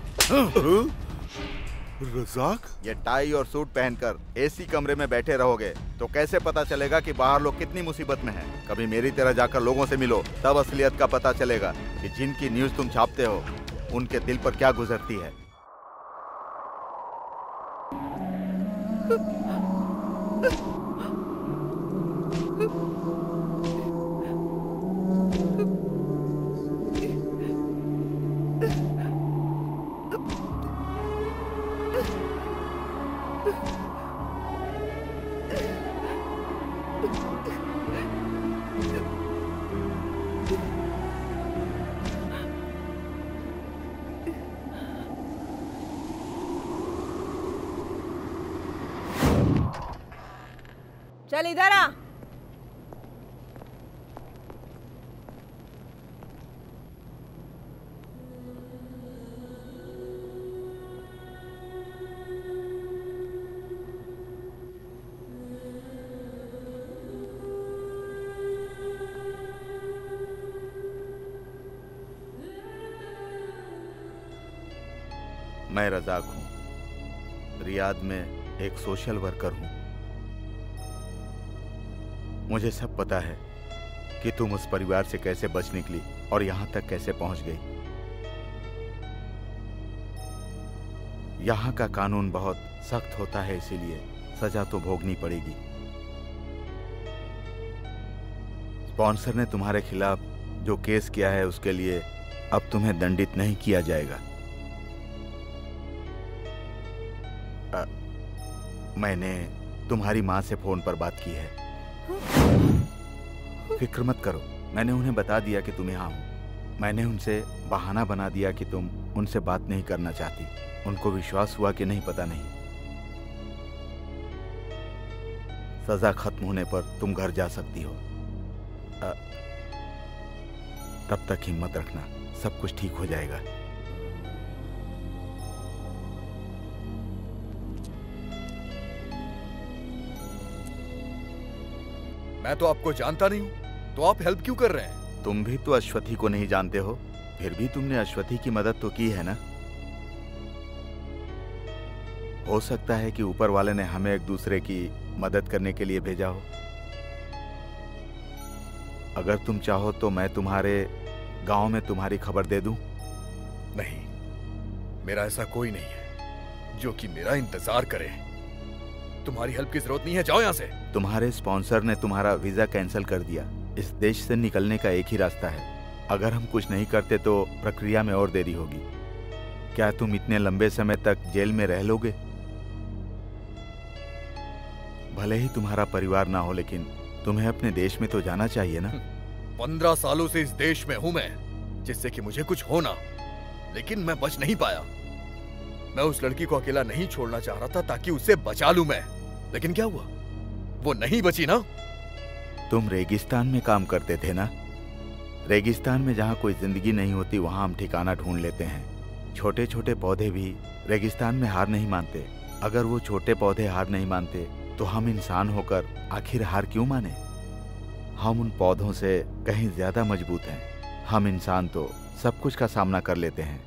रज़ाक, ये टाई और सूट पहनकर एसी कमरे में बैठे रहोगे तो कैसे पता चलेगा कि बाहर लोग कितनी मुसीबत में हैं? कभी मेरी तरह जाकर लोगों से मिलो, तब असलियत का पता चलेगा कि जिनकी न्यूज तुम छापते हो उनके दिल पर क्या गुजरती है। चल इधर आ। मैं रजाक हूँ, रियाद में एक सोशल वर्कर हूँ। मुझे सब पता है कि तुम उस परिवार से कैसे बच निकली और यहाँ तक कैसे पहुँच गई। यहाँ का कानून बहुत सख्त होता है, इसीलिए सजा तो भोगनी पड़ेगी। स्पॉन्सर ने तुम्हारे खिलाफ जो केस किया है उसके लिए अब तुम्हें दंडित नहीं किया जाएगा। आ, मैंने तुम्हारी माँ से फोन पर बात की है। फिक्र मत करो, मैंने उन्हें बता दिया कि तुम यहाँ हो। मैंने उनसे बहाना बना दिया कि तुम उनसे बात नहीं करना चाहती। उनको विश्वास हुआ कि नहीं, पता नहीं। सजा खत्म होने पर तुम घर जा सकती हो। आ, तब तक हिम्मत रखना, सब कुछ ठीक हो जाएगा। मैं तो आपको जानता नहीं हूं, तो आप हेल्प क्यों कर रहे हैं? तुम भी तो अश्वथी को नहीं जानते हो, फिर भी तुमने अश्वथी की मदद तो की है ना। हो सकता है कि ऊपर वाले ने हमें एक दूसरे की मदद करने के लिए भेजा हो। अगर तुम चाहो तो मैं तुम्हारे गांव में तुम्हारी खबर दे दूं। नहीं, मेरा ऐसा कोई नहीं है जो कि मेरा इंतजार करे। तुम्हारी हेल्प की जरूरत नहीं है, जाओ यहाँ से। तुम्हारे स्पॉन्सर ने तुम्हारा वीजा कैंसिल कर दिया। इस देश से निकलने का एक ही रास्ता है। अगर हम कुछ नहीं करते तो प्रक्रिया में और देरी होगी। क्या तुम इतने लंबे समय तक जेल में रह लोगे? भले ही तुम्हारा परिवार ना हो, लेकिन तुम्हें अपने देश में तो जाना चाहिए ना। पंद्रह सालों से इस देश में हूं मैं, जिससे कि मुझे कुछ हो ना, लेकिन मैं बच नहीं पाया। मैं उस लड़की को अकेला नहीं छोड़ना चाह रहा था ताकि उसे बचा लूं मैं, लेकिन क्या हुआ? वो नहीं बची ना। तुम रेगिस्तान में काम करते थे ना। रेगिस्तान में जहाँ कोई जिंदगी नहीं होती वहाँ हम ठिकाना ढूंढ लेते हैं। छोटे छोटे पौधे भी रेगिस्तान में हार नहीं मानते। अगर वो छोटे पौधे हार नहीं मानते तो हम इंसान होकर आखिर हार क्यों माने? हम उन पौधों से कहीं ज्यादा मजबूत हैं। हम इंसान तो सब कुछ का सामना कर लेते हैं।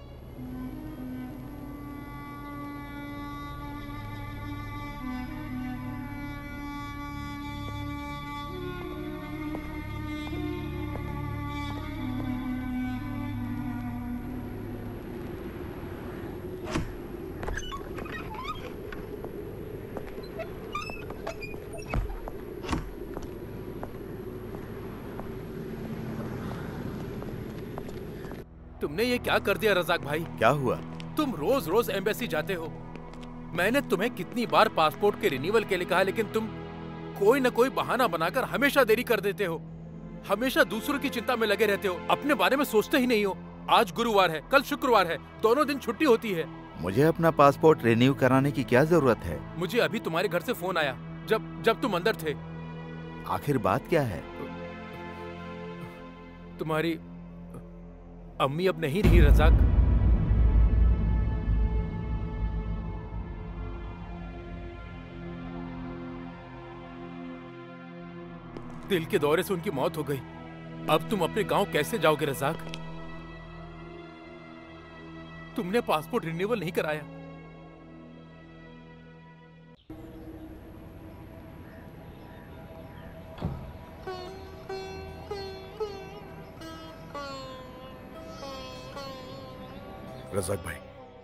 तुमने ये क्या कर दिया रजाक भाई? क्या हुआ? तुम रोज रोज एम्बेसी जाते हो। मैंने तुम्हें कितनी बार पासपोर्ट के रिन्यूअल के लिए कहा, लेकिन तुम कोई न कोई बहाना बनाकर हमेशा देरी कर देते हो। हमेशा दूसरों की चिंता में लगे रहते हो, अपने बारे में सोचते ही नहीं हो। आज गुरुवार है, कल शुक्रवार है, दोनों दिन छुट्टी होती है। मुझे अपना पासपोर्ट रिन्यू कराने की क्या जरूरत है? मुझे अभी तुम्हारे घर से फोन आया, जब जब तुम अंदर थे। आखिर बात क्या है? तुम्हारी अम्मी अब नहीं रही रजाक। दिल के दौरे से उनकी मौत हो गई। अब तुम अपने गांव कैसे जाओगे रजाक? तुमने पासपोर्ट रिन्यूअल नहीं कराया। रजाक भाई,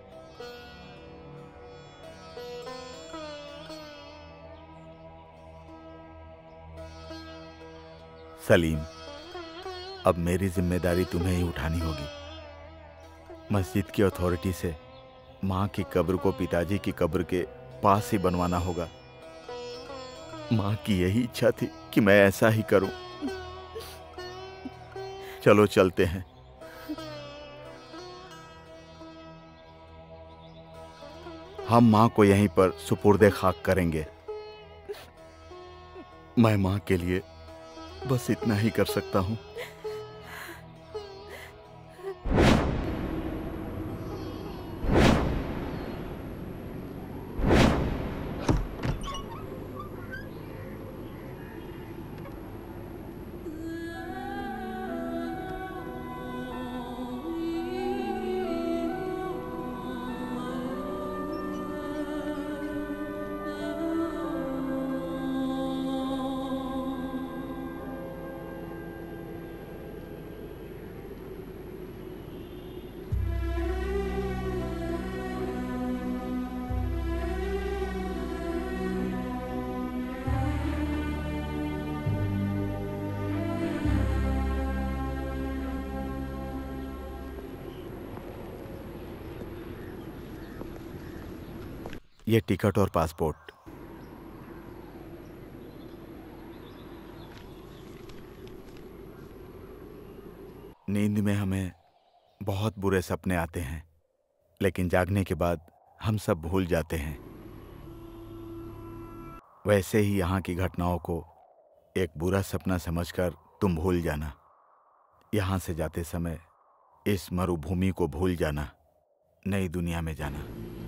सलीम, अब मेरी जिम्मेदारी तुम्हें ही उठानी होगी। मस्जिद की अथॉरिटी से माँ की कब्र को पिताजी की कब्र के पास ही बनवाना होगा। माँ की यही इच्छा थी कि मैं ऐसा ही करूं। चलो चलते हैं। हम माँ को यहीं पर सुपुर्दे खाक करेंगे। मैं माँ के लिए बस इतना ही कर सकता हूँ। ये टिकट और पासपोर्ट। नींद में हमें बहुत बुरे सपने आते हैं, लेकिन जागने के बाद हम सब भूल जाते हैं। वैसे ही यहाँ की घटनाओं को एक बुरा सपना समझकर तुम भूल जाना। यहाँ से जाते समय इस मरुभूमि को भूल जाना, नई दुनिया में जाना।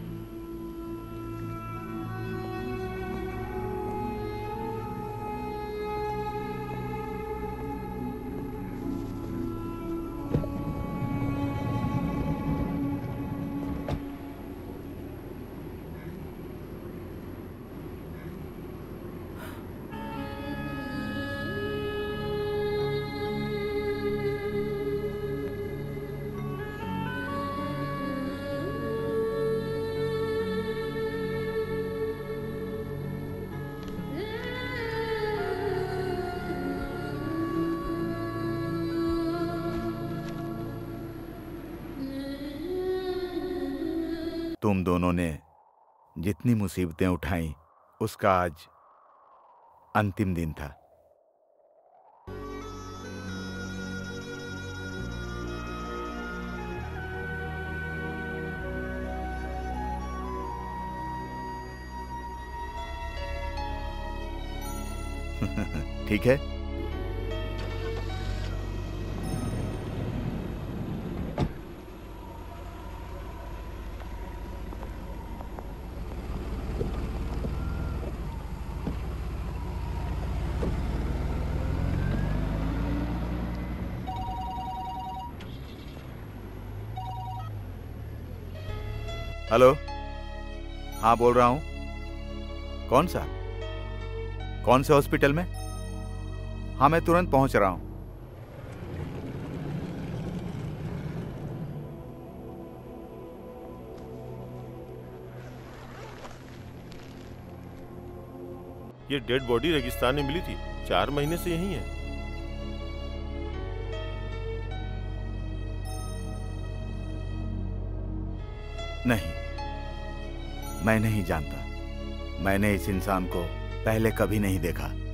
तुम दोनों ने जितनी मुसीबतें उठाई, उसका आज अंतिम दिन था। ठीक है? हेलो, हाँ बोल रहा हूँ। कौन सा? कौन से हॉस्पिटल में? हाँ मैं तुरंत पहुंच रहा हूँ। ये डेड बॉडी रेगिस्तान में मिली थी, चार महीने से यहीं है। नहीं, मैं नहीं जानता। मैंने इस इंसान को पहले कभी नहीं देखा।